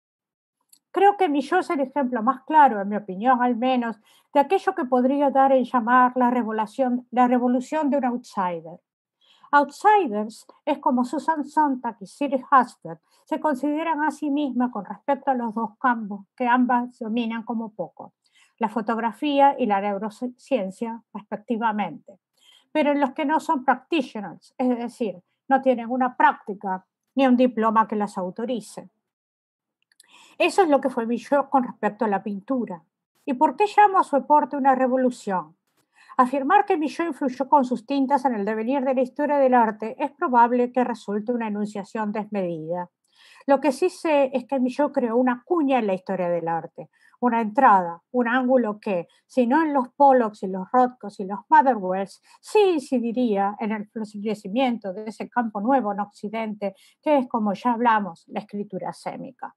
Creo que Milló es el ejemplo más claro, en mi opinión al menos, de aquello que podría dar en llamar la revolución de un outsider. Outsiders es como Susan Sontag y Siri Hustvedt se consideran a sí mismas con respecto a los dos campos que ambas dominan como poco, la fotografía y la neurociencia respectivamente, pero en los que no son practitioners, es decir, no tienen una práctica ni un diploma que las autorice. Eso es lo que fue Millot con respecto a la pintura. ¿Y por qué llamo a su aporte una revolución? Afirmar que Millot influyó con sus tintas en el devenir de la historia del arte es probable que resulte una enunciación desmedida. Lo que sí sé es que Millot creó una cuña en la historia del arte, una entrada, un ángulo que, si no en los Pollocks y los Rothkos y los Motherwells, sí incidiría en el florecimiento de ese campo nuevo en Occidente, que es, como ya hablamos, la escritura sémica.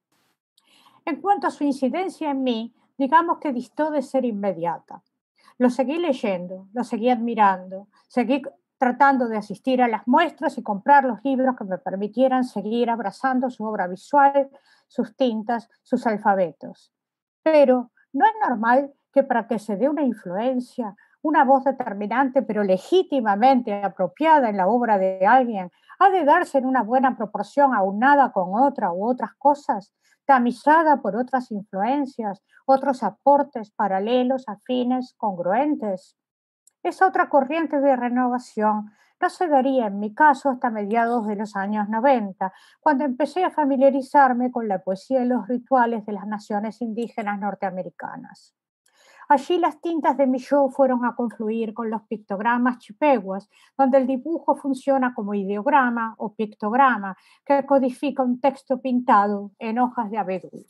En cuanto a su incidencia en mí, digamos que distó de ser inmediata. Lo seguí leyendo, lo seguí admirando, seguí tratando de asistir a las muestras y comprar los libros que me permitieran seguir abrazando su obra visual, sus tintas, sus alfabetos. Pero no es normal que para que se dé una influencia, una voz determinante pero legítimamente apropiada en la obra de alguien, ha de darse en una buena proporción aunada con otra u otras cosas, tamizada por otras influencias, otros aportes paralelos, afines, congruentes. Esa otra corriente de renovación no se daría en mi caso hasta mediados de los años 90, cuando empecé a familiarizarme con la poesía y los rituales de las naciones indígenas norteamericanas. Allí las tintas de mi show fueron a confluir con los pictogramas chipeguas, donde el dibujo funciona como ideograma o pictograma que codifica un texto pintado en hojas de abedul.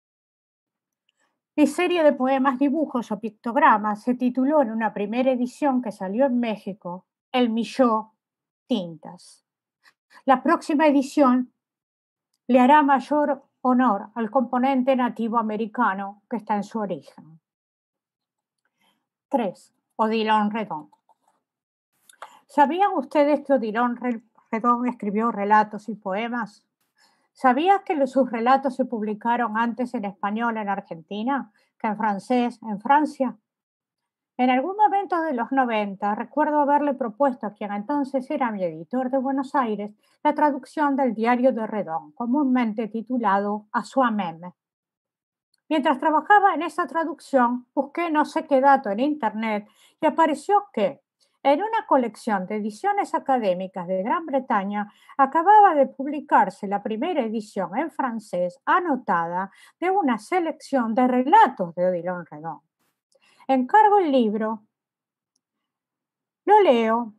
Mi serie de poemas, dibujos o pictogramas se tituló en una primera edición que salió en México, El Milló Tintas. La próxima edición le hará mayor honor al componente nativo americano que está en su origen. 3. Odilon Redón. ¿Sabían ustedes que Odilon Redón escribió relatos y poemas? ¿Sabías que sus relatos se publicaron antes en español en Argentina que en francés en Francia? En algún momento de los 90, recuerdo haberle propuesto a quien entonces era mi editor de Buenos Aires la traducción del diario de Redón, comúnmente titulado A Sua Meme. Mientras trabajaba en esa traducción, busqué no sé qué dato en Internet y apareció que en una colección de ediciones académicas de Gran Bretaña acababa de publicarse la primera edición en francés anotada de una selección de relatos de Odilon Redón. Encargo el libro, lo leo,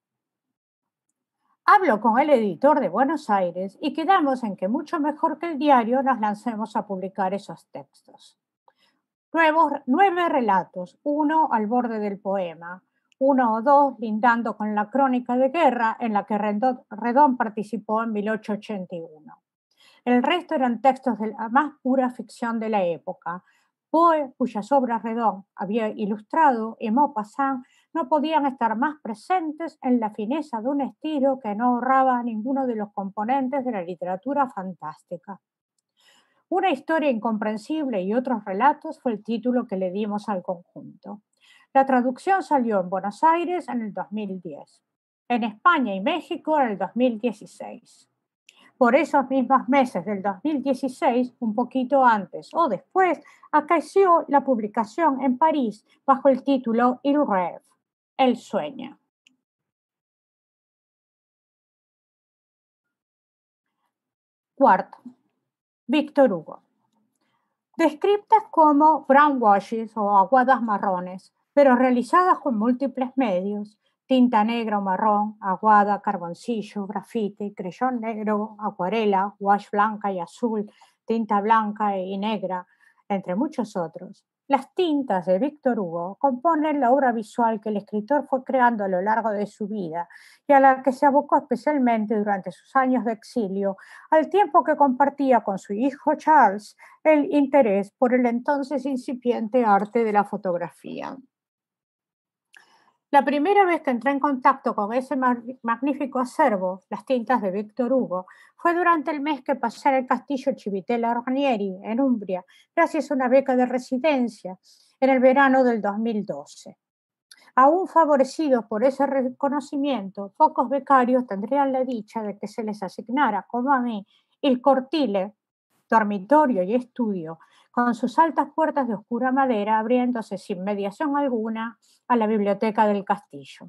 hablo con el editor de Buenos Aires y quedamos en que mucho mejor que el diario nos lancemos a publicar esos textos. 9 relatos, uno al borde del poema, uno o dos lindando con la crónica de guerra en la que Redón participó en 1881. El resto eran textos de la más pura ficción de la época. Poe, cuyas obras Redón había ilustrado, y Maupassant no podían estar más presentes en la fineza de un estilo que no ahorraba a ninguno de los componentes de la literatura fantástica. Una historia incomprensible y otros relatos fue el título que le dimos al conjunto. La traducción salió en Buenos Aires en el 2010, en España y México en el 2016. Por esos mismos meses del 2016, un poquito antes o después, acaeció la publicación en París bajo el título Il Rêve, El Sueño. Cuarto, Víctor Hugo. Descritas como brown washes o aguadas marrones, pero realizadas con múltiples medios, tinta negra o marrón, aguada, carboncillo, grafite, creyón negro, acuarela, wash blanca y azul, tinta blanca y negra, entre muchos otros. Las tintas de Víctor Hugo componen la obra visual que el escritor fue creando a lo largo de su vida y a la que se abocó especialmente durante sus años de exilio, al tiempo que compartía con su hijo Charles el interés por el entonces incipiente arte de la fotografía. La primera vez que entré en contacto con ese magnífico acervo, las tintas de Víctor Hugo, fue durante el mes que pasé en el castillo Civitella Ranieri, en Umbria, gracias a una beca de residencia en el verano del 2012. Aún favorecidos por ese reconocimiento, pocos becarios tendrían la dicha de que se les asignara, como a mí, el cortile, dormitorio y estudio, con sus altas puertas de oscura madera abriéndose sin mediación alguna a la biblioteca del castillo.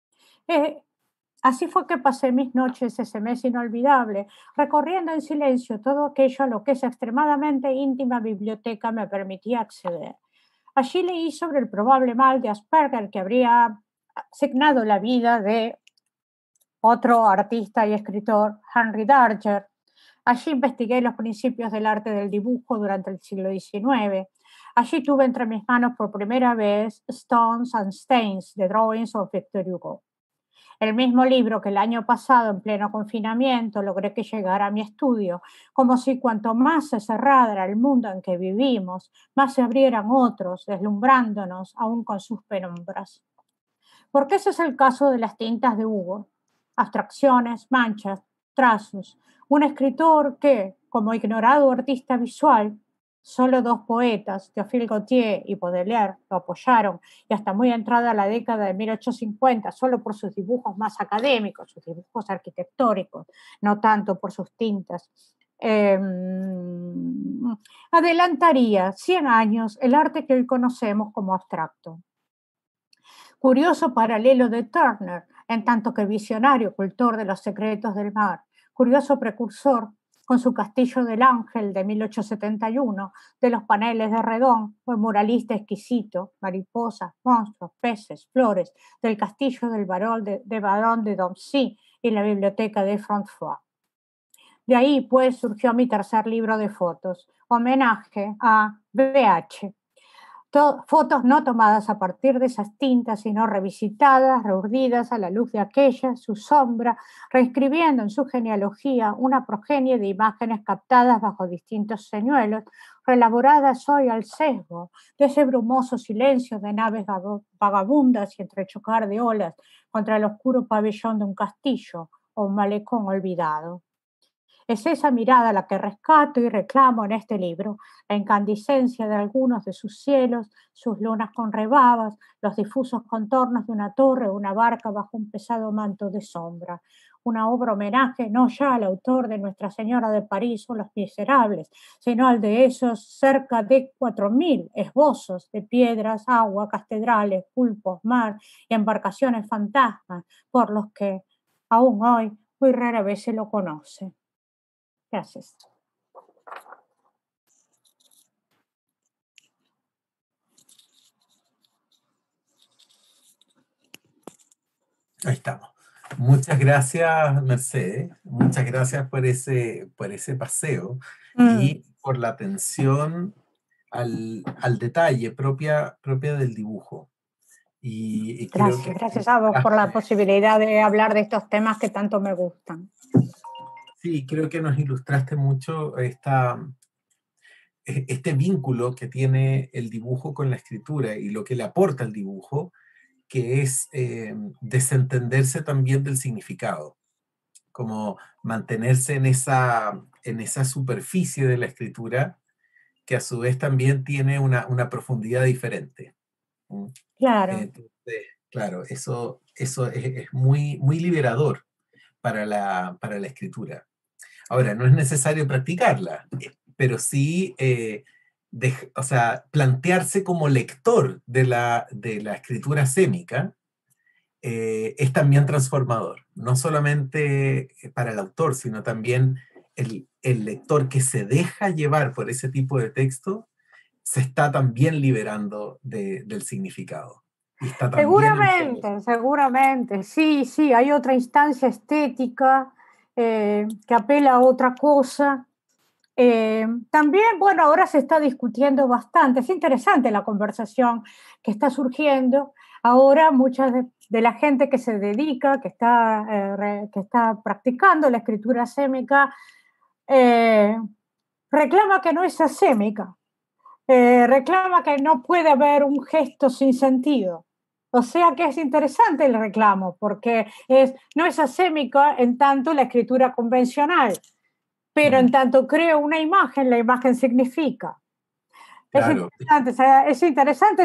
Así fue que pasé mis noches ese mes inolvidable, recorriendo en silencio todo aquello a lo que esa extremadamente íntima biblioteca me permitía acceder. Allí leí sobre el probable mal de Asperger que habría asignado la vida de otro artista y escritor, Henry Darger. Allí investigué los principios del arte del dibujo durante el siglo XIX. Allí tuve entre mis manos por primera vez Stones and Stains, The Drawings of Victor Hugo. El mismo libro que el año pasado, en pleno confinamiento, logré que llegara a mi estudio, como si cuanto más se cerrara el mundo en que vivimos, más se abrieran otros, deslumbrándonos aún con sus penumbras. Porque ese es el caso de las tintas de Hugo. Abstracciones, manchas, trazos. Un escritor que, como ignorado artista visual, solo dos poetas, Théophile Gautier y Baudelaire, lo apoyaron, y hasta muy entrada la década de 1850, solo por sus dibujos más académicos, sus dibujos arquitectónicos, no tanto por sus tintas. Adelantaría 100 años el arte que hoy conocemos como abstracto. curioso paralelo de Turner, en tanto que visionario cultor de los secretos del mar, curioso precursor con su Castillo del Ángel de 1871, de los paneles de Redón, fue muralista exquisito, mariposas, monstruos, peces, flores, del Castillo del Barón de Domcy y la Biblioteca de Francfort. De ahí, pues, surgió mi tercer libro de fotos, homenaje a BH. Fotos no tomadas a partir de esas tintas, sino revisitadas, reurdidas a la luz de aquella, su sombra, reescribiendo en su genealogía una progenie de imágenes captadas bajo distintos señuelos, reelaboradas hoy al sesgo de ese brumoso silencio de naves vagabundas y entrechocar de olas contra el oscuro pabellón de un castillo o un malecón olvidado. Es esa mirada la que rescato y reclamo en este libro, la incandescencia de algunos de sus cielos, sus lunas con rebabas, los difusos contornos de una torre o una barca bajo un pesado manto de sombra. Una obra homenaje no ya al autor de Nuestra Señora de París o Los Miserables, sino al de esos cerca de 4.000 esbozos de piedras, agua, catedrales, pulpos, mar y embarcaciones fantasmas, por los que aún hoy muy rara vez se lo conoce. Gracias. Ahí estamos. Muchas gracias, Mercedes. Muchas gracias por ese paseo y por la atención al detalle propia del dibujo. Y creo que Gracias a vos por la posibilidad de hablar de estos temas que tanto me gustan. Sí, creo que nos ilustraste mucho este vínculo que tiene el dibujo con la escritura y lo que le aporta el dibujo, que es desentenderse también del significado, como mantenerse en esa superficie de la escritura, que a su vez también tiene una profundidad diferente. Claro. Entonces, claro, eso es muy, muy liberador para la escritura. Ahora, no es necesario practicarla, pero sí o sea, plantearse como lector de la escritura sémica es también transformador, no solamente para el autor, sino también el lector que se deja llevar por ese tipo de texto se está también liberando del significado. Y está también Seguramente, sí, hay otra instancia estética que apela a otra cosa. También, bueno, ahora se está discutiendo bastante, es interesante la conversación que está surgiendo. Ahora mucha de la gente que se dedica, que está practicando la escritura sémica, reclama que no es asémica, reclama que no puede haber un gesto sin sentido. O sea que es interesante el reclamo, porque no es asémica en tanto la escritura convencional, pero en tanto creo una imagen, la imagen significa. Claro. Es interesante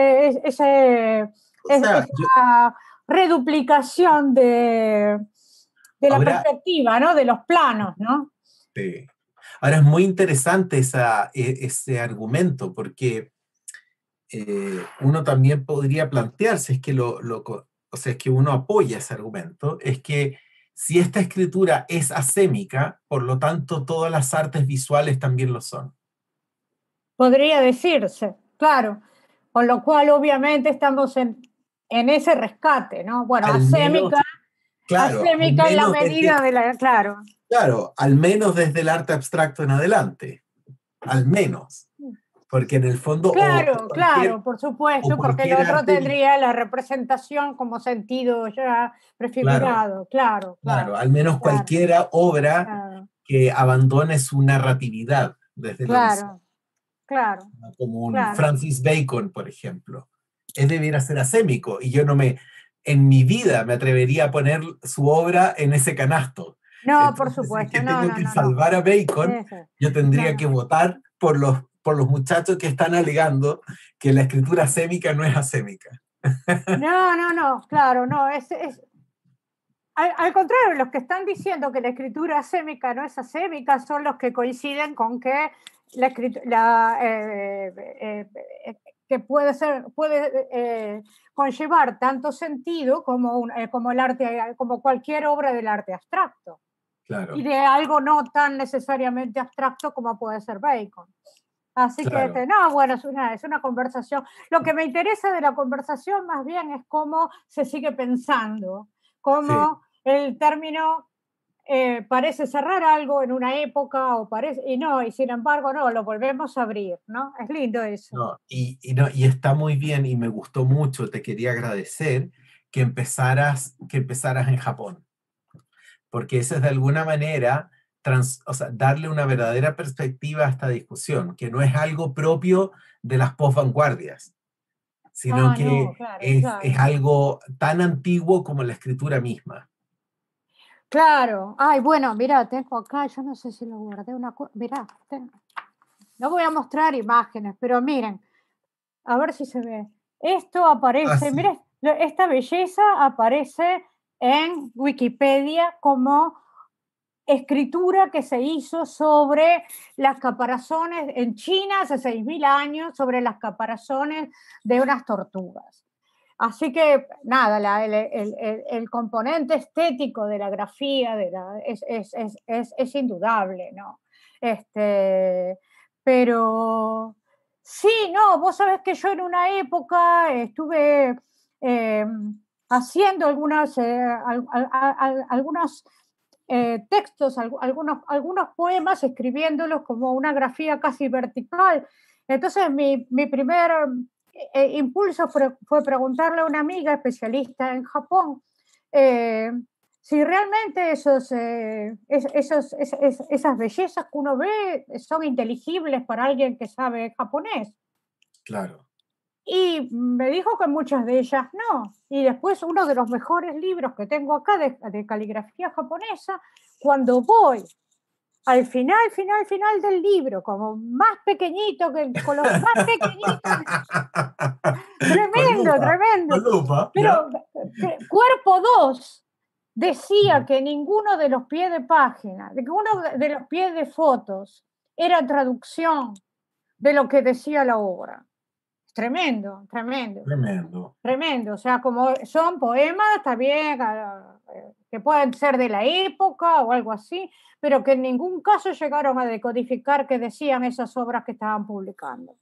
esa reduplicación de la perspectiva, ¿no? De los planos, ¿no? Sí. Ahora es muy interesante ese argumento, porque uno también podría plantearse, o sea, es que uno apoya ese argumento, es que si esta escritura es asémica, por lo tanto todas las artes visuales también lo son. Podría decirse, claro, con lo cual obviamente estamos en ese rescate, ¿no? Bueno, asémica en la medida de la... Claro. Claro, al menos desde el arte abstracto en adelante, al menos, porque en el fondo... Claro, por supuesto, porque el otro tendría la representación como sentido ya prefigurado, claro. Al menos cualquier obra que abandone su narratividad desde lo visual. Claro. Como un Francis Bacon, por ejemplo. Él debiera ser asémico, y yo en mi vida me atrevería a poner su obra en ese canasto. No, entonces, por supuesto. Si tengo que salvar a Bacon, yo tendría que votar por los muchachos que están alegando que la escritura asémica no es asémica. No, claro, no. Al contrario, los que están diciendo que la escritura asémica no es asémica son los que coinciden con que que puede conllevar tanto sentido como el arte, como cualquier obra del arte abstracto. Y claro, de algo no tan necesariamente abstracto como puede ser Bacon. Así que, claro. no, bueno, es una conversación. Lo que me interesa de la conversación más bien es cómo se sigue pensando, Sí. cómo el término parece cerrar algo en una época y no, y sin embargo no, lo volvemos a abrir, ¿no? Es lindo eso. No, no, y está muy bien y me gustó mucho, te quería agradecer que empezaras en Japón, porque eso es de alguna manera o sea, darle una verdadera perspectiva a esta discusión, que no es algo propio de las posvanguardias, sino Ah, no, que claro, es claro. algo tan antiguo como la escritura misma. Claro. Ay, bueno, mira, tengo acá, yo no sé si lo guardé mirá, no voy a mostrar imágenes, pero miren, a ver si se ve. Esto Ah, aparece, sí, mira, esta belleza aparece en Wikipedia como escritura que se hizo sobre las caparazones en China hace 6.000 años, sobre las caparazones de unas tortugas. Así que nada, el componente estético de la grafía es indudable, ¿no? Este, pero sí, no, vos sabés que yo en una época estuve eh, haciendo algunos textos, algunos poemas, escribiéndolos como una grafía casi vertical. Entonces mi primer impulso fue preguntarle a una amiga especialista en Japón eh, si realmente esas bellezas que uno ve son inteligibles para alguien que sabe japonés. claro. Y me dijo que muchas de ellas no. Y después uno de los mejores libros que tengo acá de caligrafía japonesa, cuando voy al final del libro, como más pequeñito, con los más pequeñitos, tremendo, Con tremendo. lupa, ¿ya? Pero cuerpo 2 decía que ninguno de los pies de página, de que uno de los pies de fotos era traducción de lo que decía la obra. Tremendo, tremendo. Tremendo. Tremendo, o sea, como son poemas, está bien, que pueden ser de la época o algo así, pero que en ningún caso llegaron a decodificar qué decían esas obras que estaban publicando.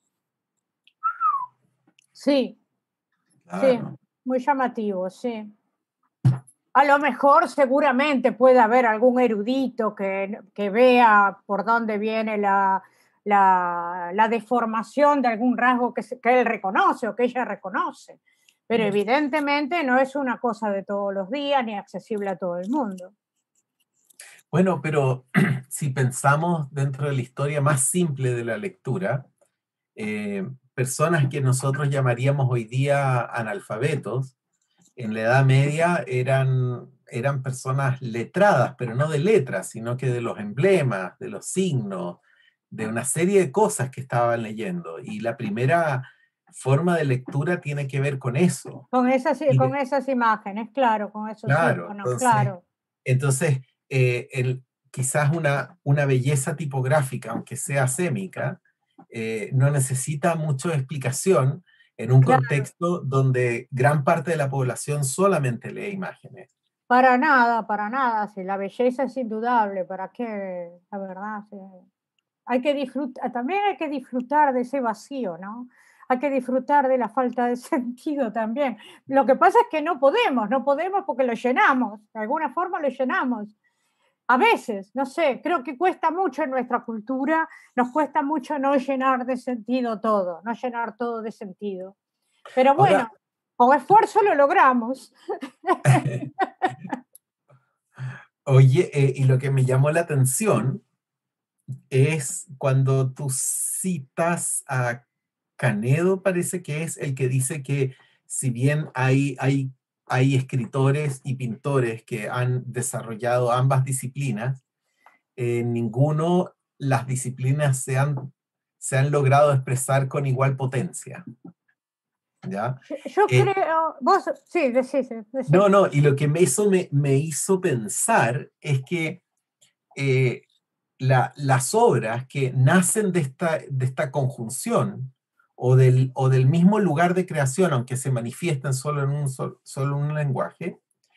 Sí, sí, Claro. muy llamativo, sí. A lo mejor seguramente puede haber algún erudito que vea por dónde viene la deformación de algún rasgo que él reconoce o que ella reconoce, pero evidentemente no es una cosa de todos los días ni accesible a todo el mundo. Bueno, pero si pensamos dentro de la historia más simple de la lectura, personas que nosotros llamaríamos hoy día analfabetos, en la Edad Media eran personas letradas, pero no de letras, sino que de los emblemas, de los signos, de una serie de cosas que estaban leyendo. Y la primera forma de lectura tiene que ver con eso. Y Con esas imágenes, claro, con esos claro, iconos, claro. entonces quizás una belleza tipográfica, aunque sea sémica, no necesita mucha explicación en un Claro, contexto donde gran parte de la población solamente lee imágenes. para nada, sí, la belleza es indudable, ¿para qué? La verdad, sí. Hay que disfrutar, también hay que disfrutar de ese vacío, ¿no? Hay que disfrutar de la falta de sentido también. Lo que pasa es que no podemos porque lo llenamos, de alguna forma lo llenamos. A veces, no sé, creo que cuesta mucho en nuestra cultura, nos cuesta mucho no llenar de sentido todo, no llenar todo de sentido. Pero Ahora, bueno, con esfuerzo lo logramos. oye, y lo que me llamó la atención es cuando tú citas a Canedo, parece que es el que dice que si bien hay escritores y pintores que han desarrollado ambas disciplinas, en ninguno las disciplinas se han logrado expresar con igual potencia, ¿ya? Yo Eh, creo, vos, sí, decís, no, decís. no, y lo que me hizo pensar es que las obras que nacen de esta conjunción o del mismo lugar de creación, aunque se manifiesten solo en solo un lenguaje,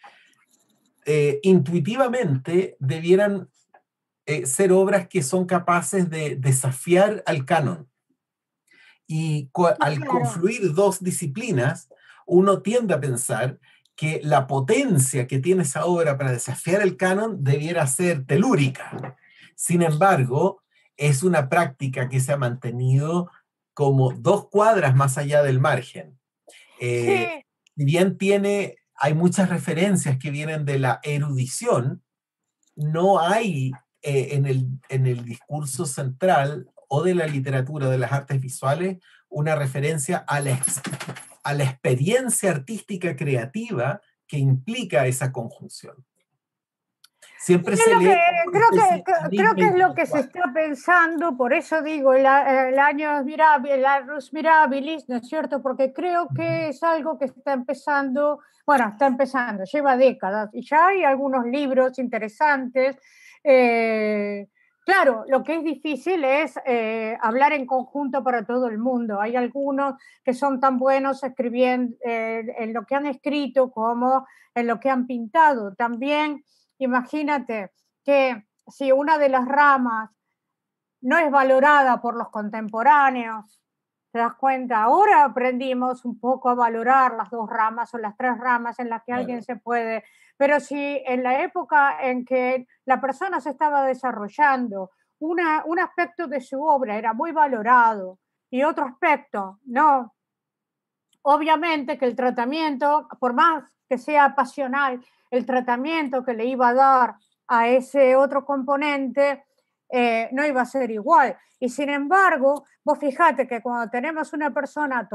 intuitivamente debieran ser obras que son capaces de desafiar al canon. Y al Claro. confluir dos disciplinas, uno tiende a pensar que la potencia que tiene esa obra para desafiar el canon debiera ser telúrica. Sin embargo, es una práctica que se ha mantenido como 2 cuadras más allá del margen. Sí, Si bien hay muchas referencias que vienen de la erudición, no hay en el discurso central o de la literatura de las artes visuales una referencia a la experiencia artística creativa que implica esa conjunción. Siempre es se lo que lee como una especie de creo enigma que es lo que se intelectual. está pensando, por eso digo el año Annus Mirabilis, ¿no es cierto? Porque creo que es algo que está empezando, bueno, está empezando, lleva décadas y ya hay algunos libros interesantes. Claro, lo que es difícil es hablar en conjunto para todo el mundo. Hay algunos que son tan buenos escribiendo en lo que han escrito como en lo que han pintado. También imagínate que si una de las ramas no es valorada por los contemporáneos, ¿te das cuenta? Ahora aprendimos un poco a valorar las 2 ramas o las 3 ramas en las que alguien Claro. se puede, pero si en la época en que la persona se estaba desarrollando, un aspecto de su obra era muy valorado y otro aspecto no, obviamente que el tratamiento, por más que sea pasional, el tratamiento que le iba a dar a ese otro componente no iba a ser igual. Y sin embargo, vos fijate que cuando tenemos una persona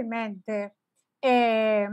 eh,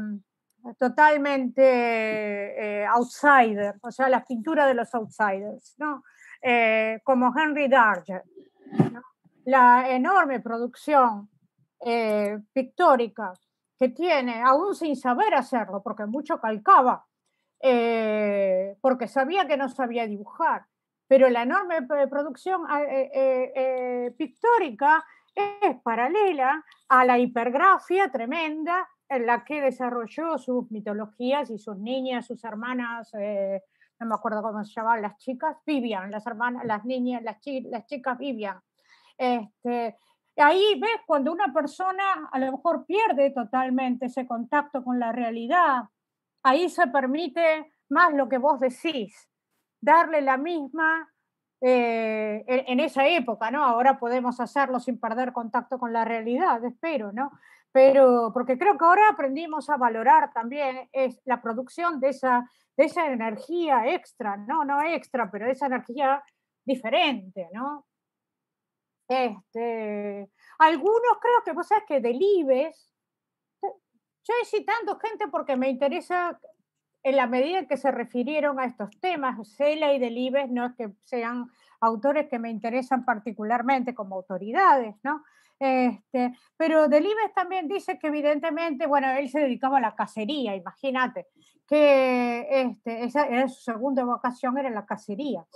totalmente outsider, o sea, la pintura de los outsiders, ¿no? Como Henry Darger, ¿no? La enorme producción pictórica que tiene, aún sin saber hacerlo, porque mucho calcaba, porque sabía que no sabía dibujar, pero la enorme producción pictórica es paralela a la hipergrafia tremenda en la que desarrolló sus mitologías y sus niñas, sus hermanas, no me acuerdo cómo se llamaban las chicas, Vivian, las hermanas, las niñas, las chicas Vivian. Este, ahí ves cuando una persona a lo mejor pierde totalmente ese contacto con la realidad, ahí se permite más lo que vos decís, darle la misma en esa época, ¿no? Ahora podemos hacerlo sin perder contacto con la realidad, espero, ¿no? Pero porque creo que ahora aprendimos a valorar también es la producción de esa energía extra, no, no extra, pero esa energía diferente, ¿no? Algunos creo que vos sabés que Delibes, yo citando gente porque me interesa en la medida en que se refirieron a estos temas, Sela y Delibes no es que sean autores que me interesan particularmente como autoridades, ¿no? Pero Delibes también dice que evidentemente, bueno, él se dedicaba a la cacería, imagínate, que esa era su segunda vocación, era la cacería.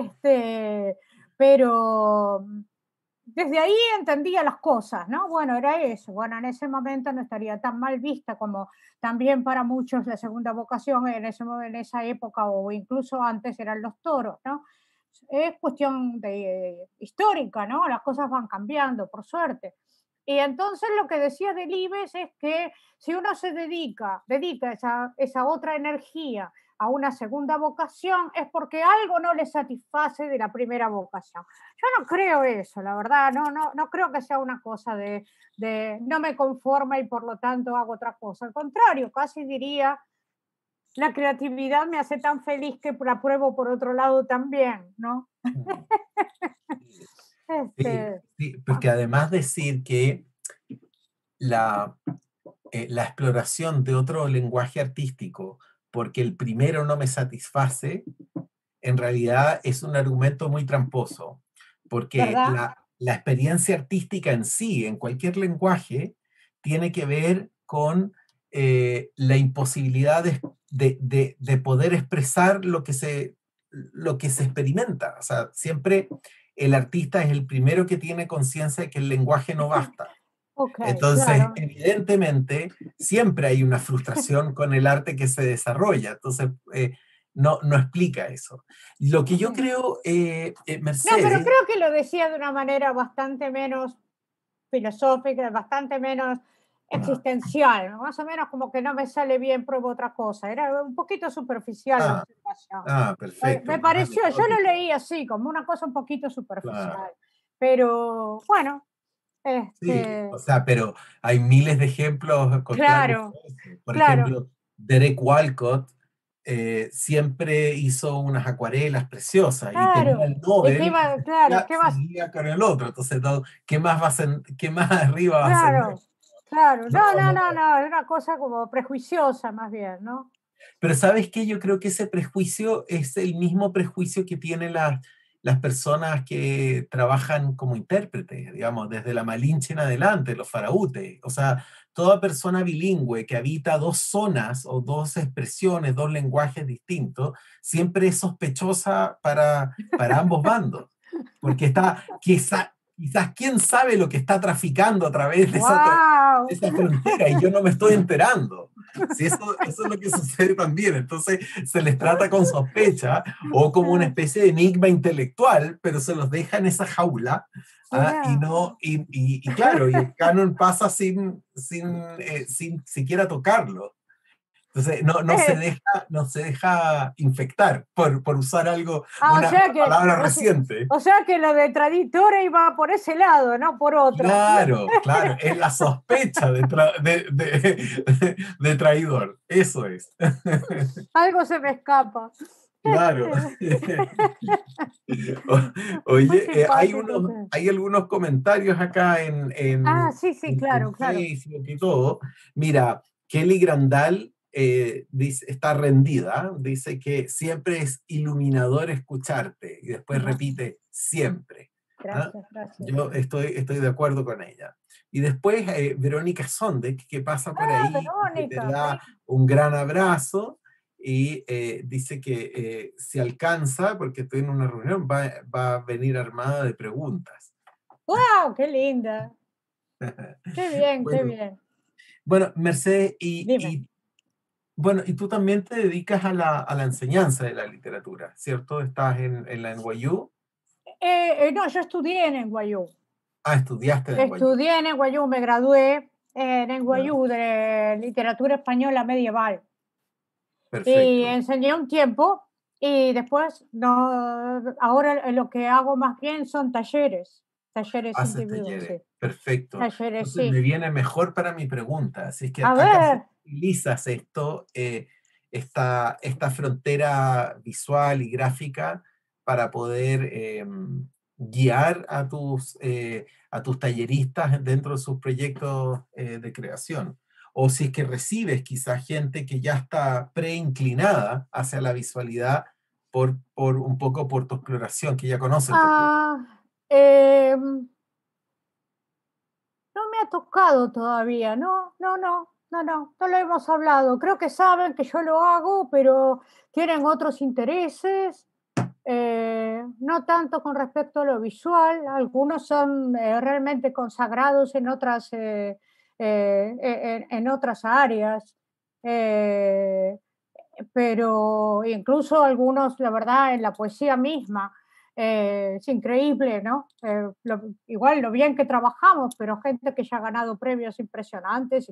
Pero desde ahí entendía las cosas, ¿no? Bueno, era eso. Bueno, en ese momento no estaría tan mal vista como también para muchos la segunda vocación en esa época o incluso antes eran los toros, ¿no? Es cuestión histórica, ¿no? Las cosas van cambiando, por suerte. Y entonces lo que decía Delibes es que si uno dedica esa otra energía a una segunda vocación, es porque algo no le satisface de la primera vocación. Yo no creo eso, la verdad, no creo que sea una cosa de no me conforma y por lo tanto hago otra cosa. Al contrario, casi diría, la creatividad me hace tan feliz que la pruebo por otro lado también, ¿no? Sí, Este, sí, porque además decir que la, la exploración de otro lenguaje artístico, porque el primero no me satisface, en realidad es un argumento muy tramposo, porque ¿Verdad? la experiencia artística en sí, en cualquier lenguaje, tiene que ver con la imposibilidad de poder expresar lo que se experimenta. O sea, siempre el artista es el primero que tiene conciencia de que el lenguaje no basta. Ok, Entonces, claro. evidentemente, siempre hay una frustración con el arte que se desarrolla. Entonces, no explica eso. Lo que yo Sí. creo, No, pero Mercedes, creo que lo decía de una manera bastante menos filosófica, bastante menos existencial, ¿no? Más o menos como que no me sale bien, pruebo otra cosa. Era un poquito superficial la ah, observación. perfecto, Me más pareció, yo lo anecdótico, leí así, como una cosa un poquito claro. superficial. Pero bueno, Sí, este, o sea, pero hay miles de ejemplos contrarios claro, a eso. Por claro, ejemplo, Derek Walcott siempre hizo unas acuarelas preciosas y tenía claro. el ¿Y qué Nobel iba, claro, qué más? seguía con el otro. Entonces, no, ¿qué más qué más arriba va a ascender? Claro, claro. No, No, no, no. no, no, era una cosa como prejuiciosa más bien, ¿no? Pero ¿sabes qué? Yo creo que ese prejuicio es el mismo prejuicio que tienen las personas que trabajan como intérpretes, digamos, desde la Malinche en adelante, los faraútes. O sea, toda persona bilingüe que habita dos zonas o dos expresiones, dos lenguajes distintos, siempre es sospechosa para ambos bandos, porque quizás quién sabe lo que está traficando a través de ¡Wow! esa frontera y yo no me estoy enterando. Si eso es lo que sucede también. Entonces se les trata con sospecha o como una especie de enigma intelectual, pero se los deja en esa jaula. Y Mirá. no, y claro, y el canon pasa sin siquiera tocarlo. Entonces Eh, no se deja infectar por usar algo, o una sea que, palabra reciente. o sea que lo de traditore iba por ese lado, no por otro. Claro, claro, es la sospecha de traidor, eso es. Algo se me escapa. Claro. Muy Oye, simpático. Sí. hay algunos comentarios acá Ah, sí, sí, en claro, claro. Facebook y todo. Mira, Kelly Grandal está rendida, dice que siempre es iluminador escucharte y después repite siempre. ¿Ah? Gracias, gracias. Yo estoy de acuerdo con ella. Y después Verónica Sondek, que pasa por Ah, ahí y que te Verónica, da sí. un gran abrazo y dice que si alcanza, porque estoy en una reunión, va a venir armada de preguntas. ¡Wow! ¡Qué linda! ¡Qué bien, qué Bueno, bien! bueno, Mercedes, Dime. bueno, y tú también te dedicas a a la enseñanza de la literatura, ¿cierto? Estás en la NYU. No, yo estudié en NYU. Ah, estudiaste en NYU. Estudié en NYU, me gradué en Ya, NYU de literatura española medieval. Y perfecto. enseñé un tiempo y después no, ahora lo que hago más bien son talleres Haces individuales, talleres. sí. Perfecto. Talleres, Entonces me sí. viene mejor para mi pregunta. Así es que, A ¿acaso ver, utilizas esto, esta frontera visual y gráfica para poder guiar a tus talleristas dentro de sus proyectos de creación? O si es que recibes quizás gente que ya está preinclinada hacia la visualidad por un poco por tu exploración, que ya conocen tu exploración. ah, em, no me ha tocado todavía, no, no, no, no, no, no lo hemos hablado. Creo que saben que yo lo hago, pero tienen otros intereses. No tanto con respecto a lo visual, algunos son realmente consagrados en otras, en otras áreas, eh, pero incluso algunos, la verdad, en la poesía misma. Es increíble, ¿no? Igual lo bien que trabajamos, pero gente que ya ha ganado premios impresionantes y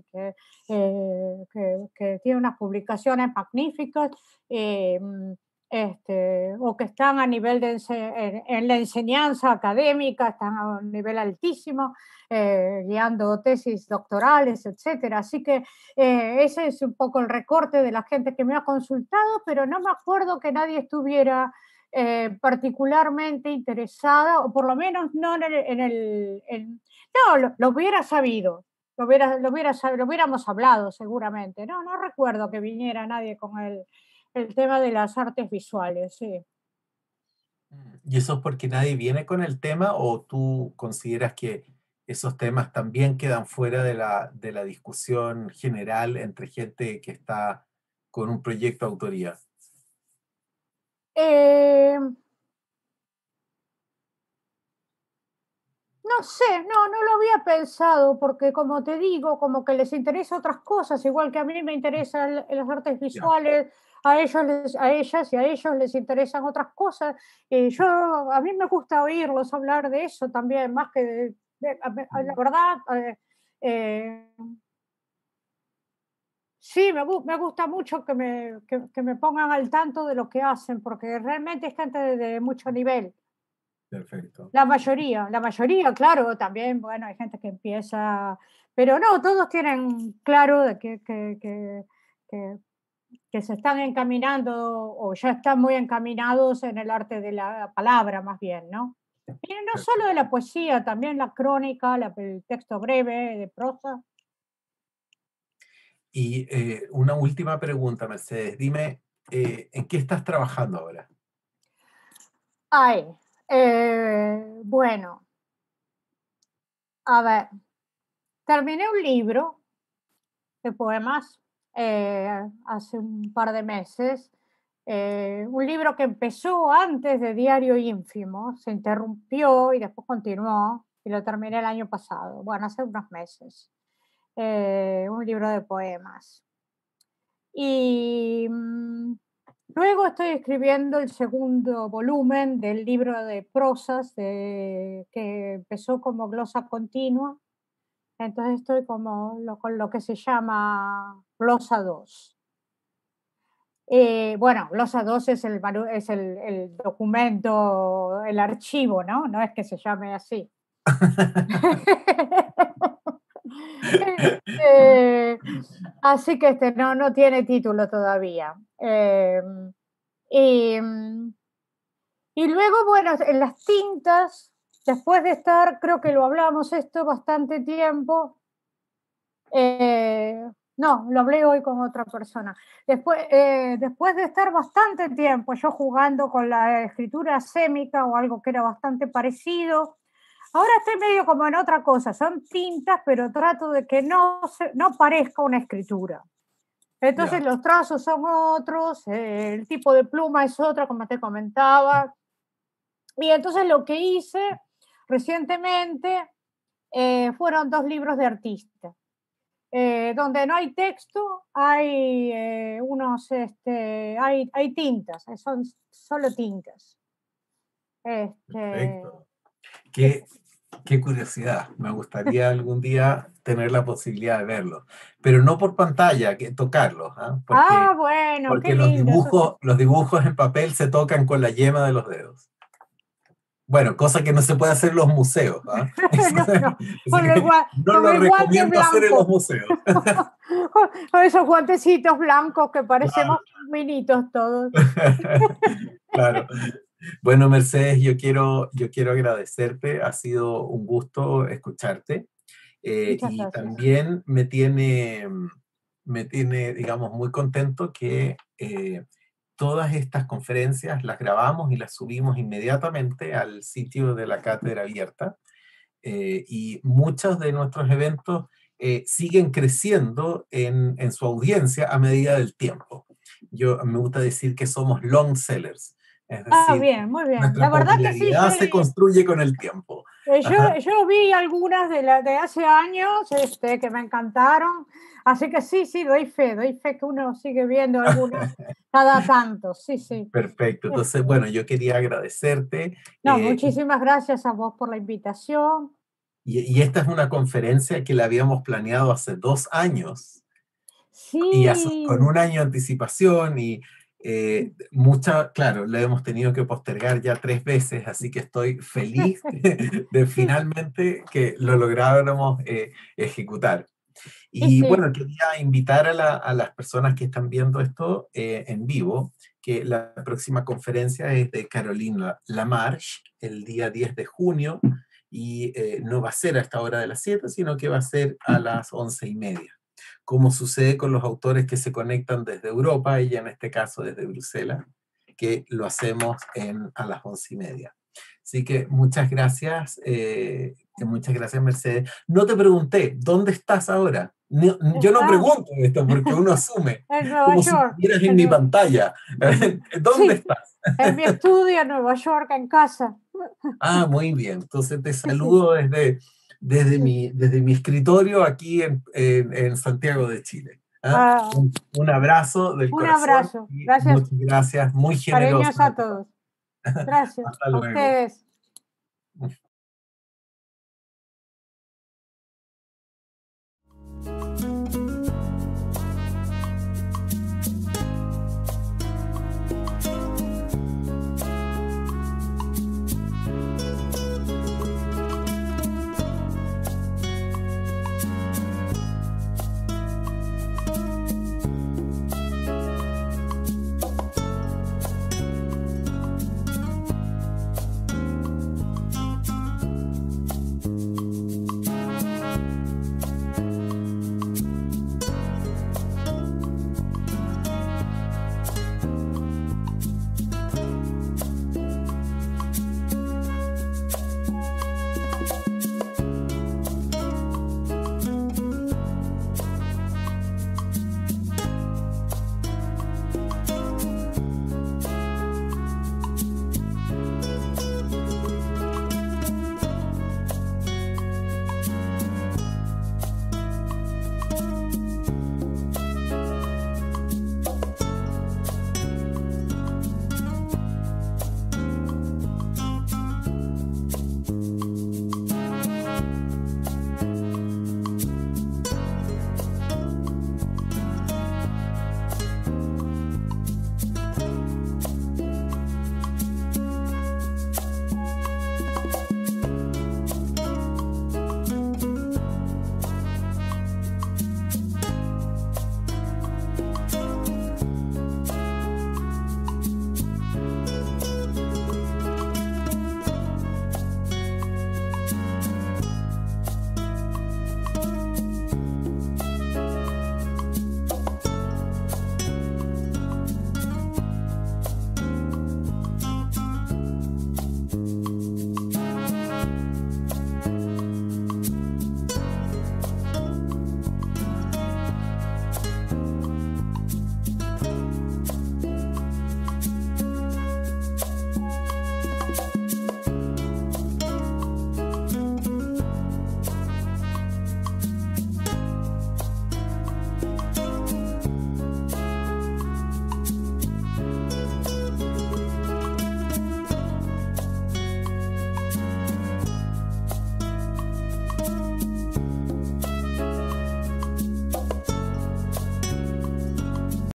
que tiene unas publicaciones magníficas. eh, o que están a nivel en la enseñanza académica, están a un nivel altísimo, guiando tesis doctorales, etcétera. Así que ese es un poco el recorte de la gente que me ha consultado, pero no me acuerdo que nadie estuviera particularmente interesada, o por lo menos no no, lo hubiera sabido, lo hubiéramos hablado seguramente. No, no recuerdo que viniera nadie con el tema de las artes visuales, sí. ¿Y eso es porque nadie viene con el tema o tú consideras que esos temas también quedan fuera de de la discusión general entre gente que está con un proyecto de autoría? Eh, No sé, no lo había pensado, porque como te digo, como que les interesa otras cosas, igual que a mí me interesan las artes Ya. visuales, a ellas y a ellos les interesan otras cosas. A mí me gusta oírlos hablar de eso también, más que la Mm. verdad, eh, sí, me gusta mucho que me pongan al tanto de lo que hacen, porque realmente es gente de mucho nivel. Perfecto. La mayoría, claro, también, bueno, hay gente que empieza, pero no, todos tienen claro de que, que se están encaminando o ya están muy encaminados en el arte de la palabra, más bien, ¿no? Y no solo de Perfecto. la poesía, también la crónica, el texto breve, de prosa. Y una última pregunta, Mercedes. Dime, ¿en qué estás trabajando ahora? Ay, bueno, a ver, terminé un libro de poemas hace un par de meses. Un libro que empezó antes de Diario Ínfimo, se interrumpió y después continuó y lo terminé el año pasado, bueno, hace unos meses. Un libro de poemas. Y luego estoy escribiendo el segundo volumen del libro de prosas que empezó como glosa continua. Entonces estoy como con lo que se llama glosa 2. Bueno, glosa 2 es el documento, el archivo, ¿no? No es que se llame así. Este, así que no tiene título todavía. Y, mm, y luego, bueno, en las tintas, después de estar, creo que lo hablamos esto bastante tiempo, no, lo hablé hoy con otra persona. Después de estar bastante tiempo yo jugando con la escritura sémica o algo que era bastante parecido, ahora estoy medio como en otra cosa. Son tintas, pero trato de que no parezca una escritura. Entonces Ya, los trazos son otros, el tipo de pluma es otra, como te comentaba. Y entonces lo que hice recientemente fueron 2 libros de artista. Donde no hay texto, hay hay tintas, son solo tintas. Este, perfecto. Qué, qué curiosidad. Me gustaría algún día tener la posibilidad de verlo, pero no por pantalla, que tocarlos, ¿ah? bueno, qué Porque lindo, eso sí. los dibujos en papel se tocan con la yema de los dedos. Bueno, cosa que no se puede hacer en los museos, ¿ah? No, no, Así que no con lo el guante recomiendo hacer en los blanco, museos. con esos guantecitos blancos que parecemos Claro. minitos todos. Claro. Bueno, Mercedes, yo quiero agradecerte. Ha sido un gusto escucharte. Muchas Y gracias. también me tiene, digamos, muy contento que todas estas conferencias las grabamos y las subimos inmediatamente al sitio de la Cátedra Abierta. Y muchos de nuestros eventos siguen creciendo en su audiencia a medida del tiempo. Yo me gusta decir que somos long sellers, es decir, Bien, muy bien. nuestra La verdad que sí, popularidad se construye con el tiempo. Ajá. yo vi algunas de hace años, que me encantaron, así que sí, doy fe que uno sigue viendo algunas cada tanto, sí, sí. Perfecto. Entonces, Este, bueno, yo quería agradecerte. no, muchísimas gracias a vos por la invitación. Y esta es una conferencia que la habíamos planeado hace 2 años y con Sí, un año de anticipación y mucha, claro, la hemos tenido que postergar ya 3 veces, así que estoy feliz de sí, finalmente que lo lográramos ejecutar. y Y sí. bueno, quería invitar a las personas que están viendo esto en vivo, que la próxima conferencia es de Carolina Lamarche, el día 10 de junio, y no va a ser a esta hora de las 7, sino que va a ser a las 11:30, como sucede con los autores que se conectan desde Europa, ella en este caso desde Bruselas, que lo hacemos a las 11:30. Así que muchas gracias, Mercedes. No te pregunté, ¿dónde estás ahora? Yo no Ah, pregunto esto porque uno asume, en Nueva como si York. estuvieras en en mi Nue- pantalla. ¿Dónde sí, estás? en mi estudio en Nueva York, en casa. Ah, muy bien. Entonces te Sí, sí. saludo Sí. desde mi escritorio aquí en Santiago de Chile. ¿Ah? Ah, Un abrazo del un corazón abrazo. y Gracias, muchas gracias, muy generosa. cariños a todos. Gracias Hasta a luego. ustedes.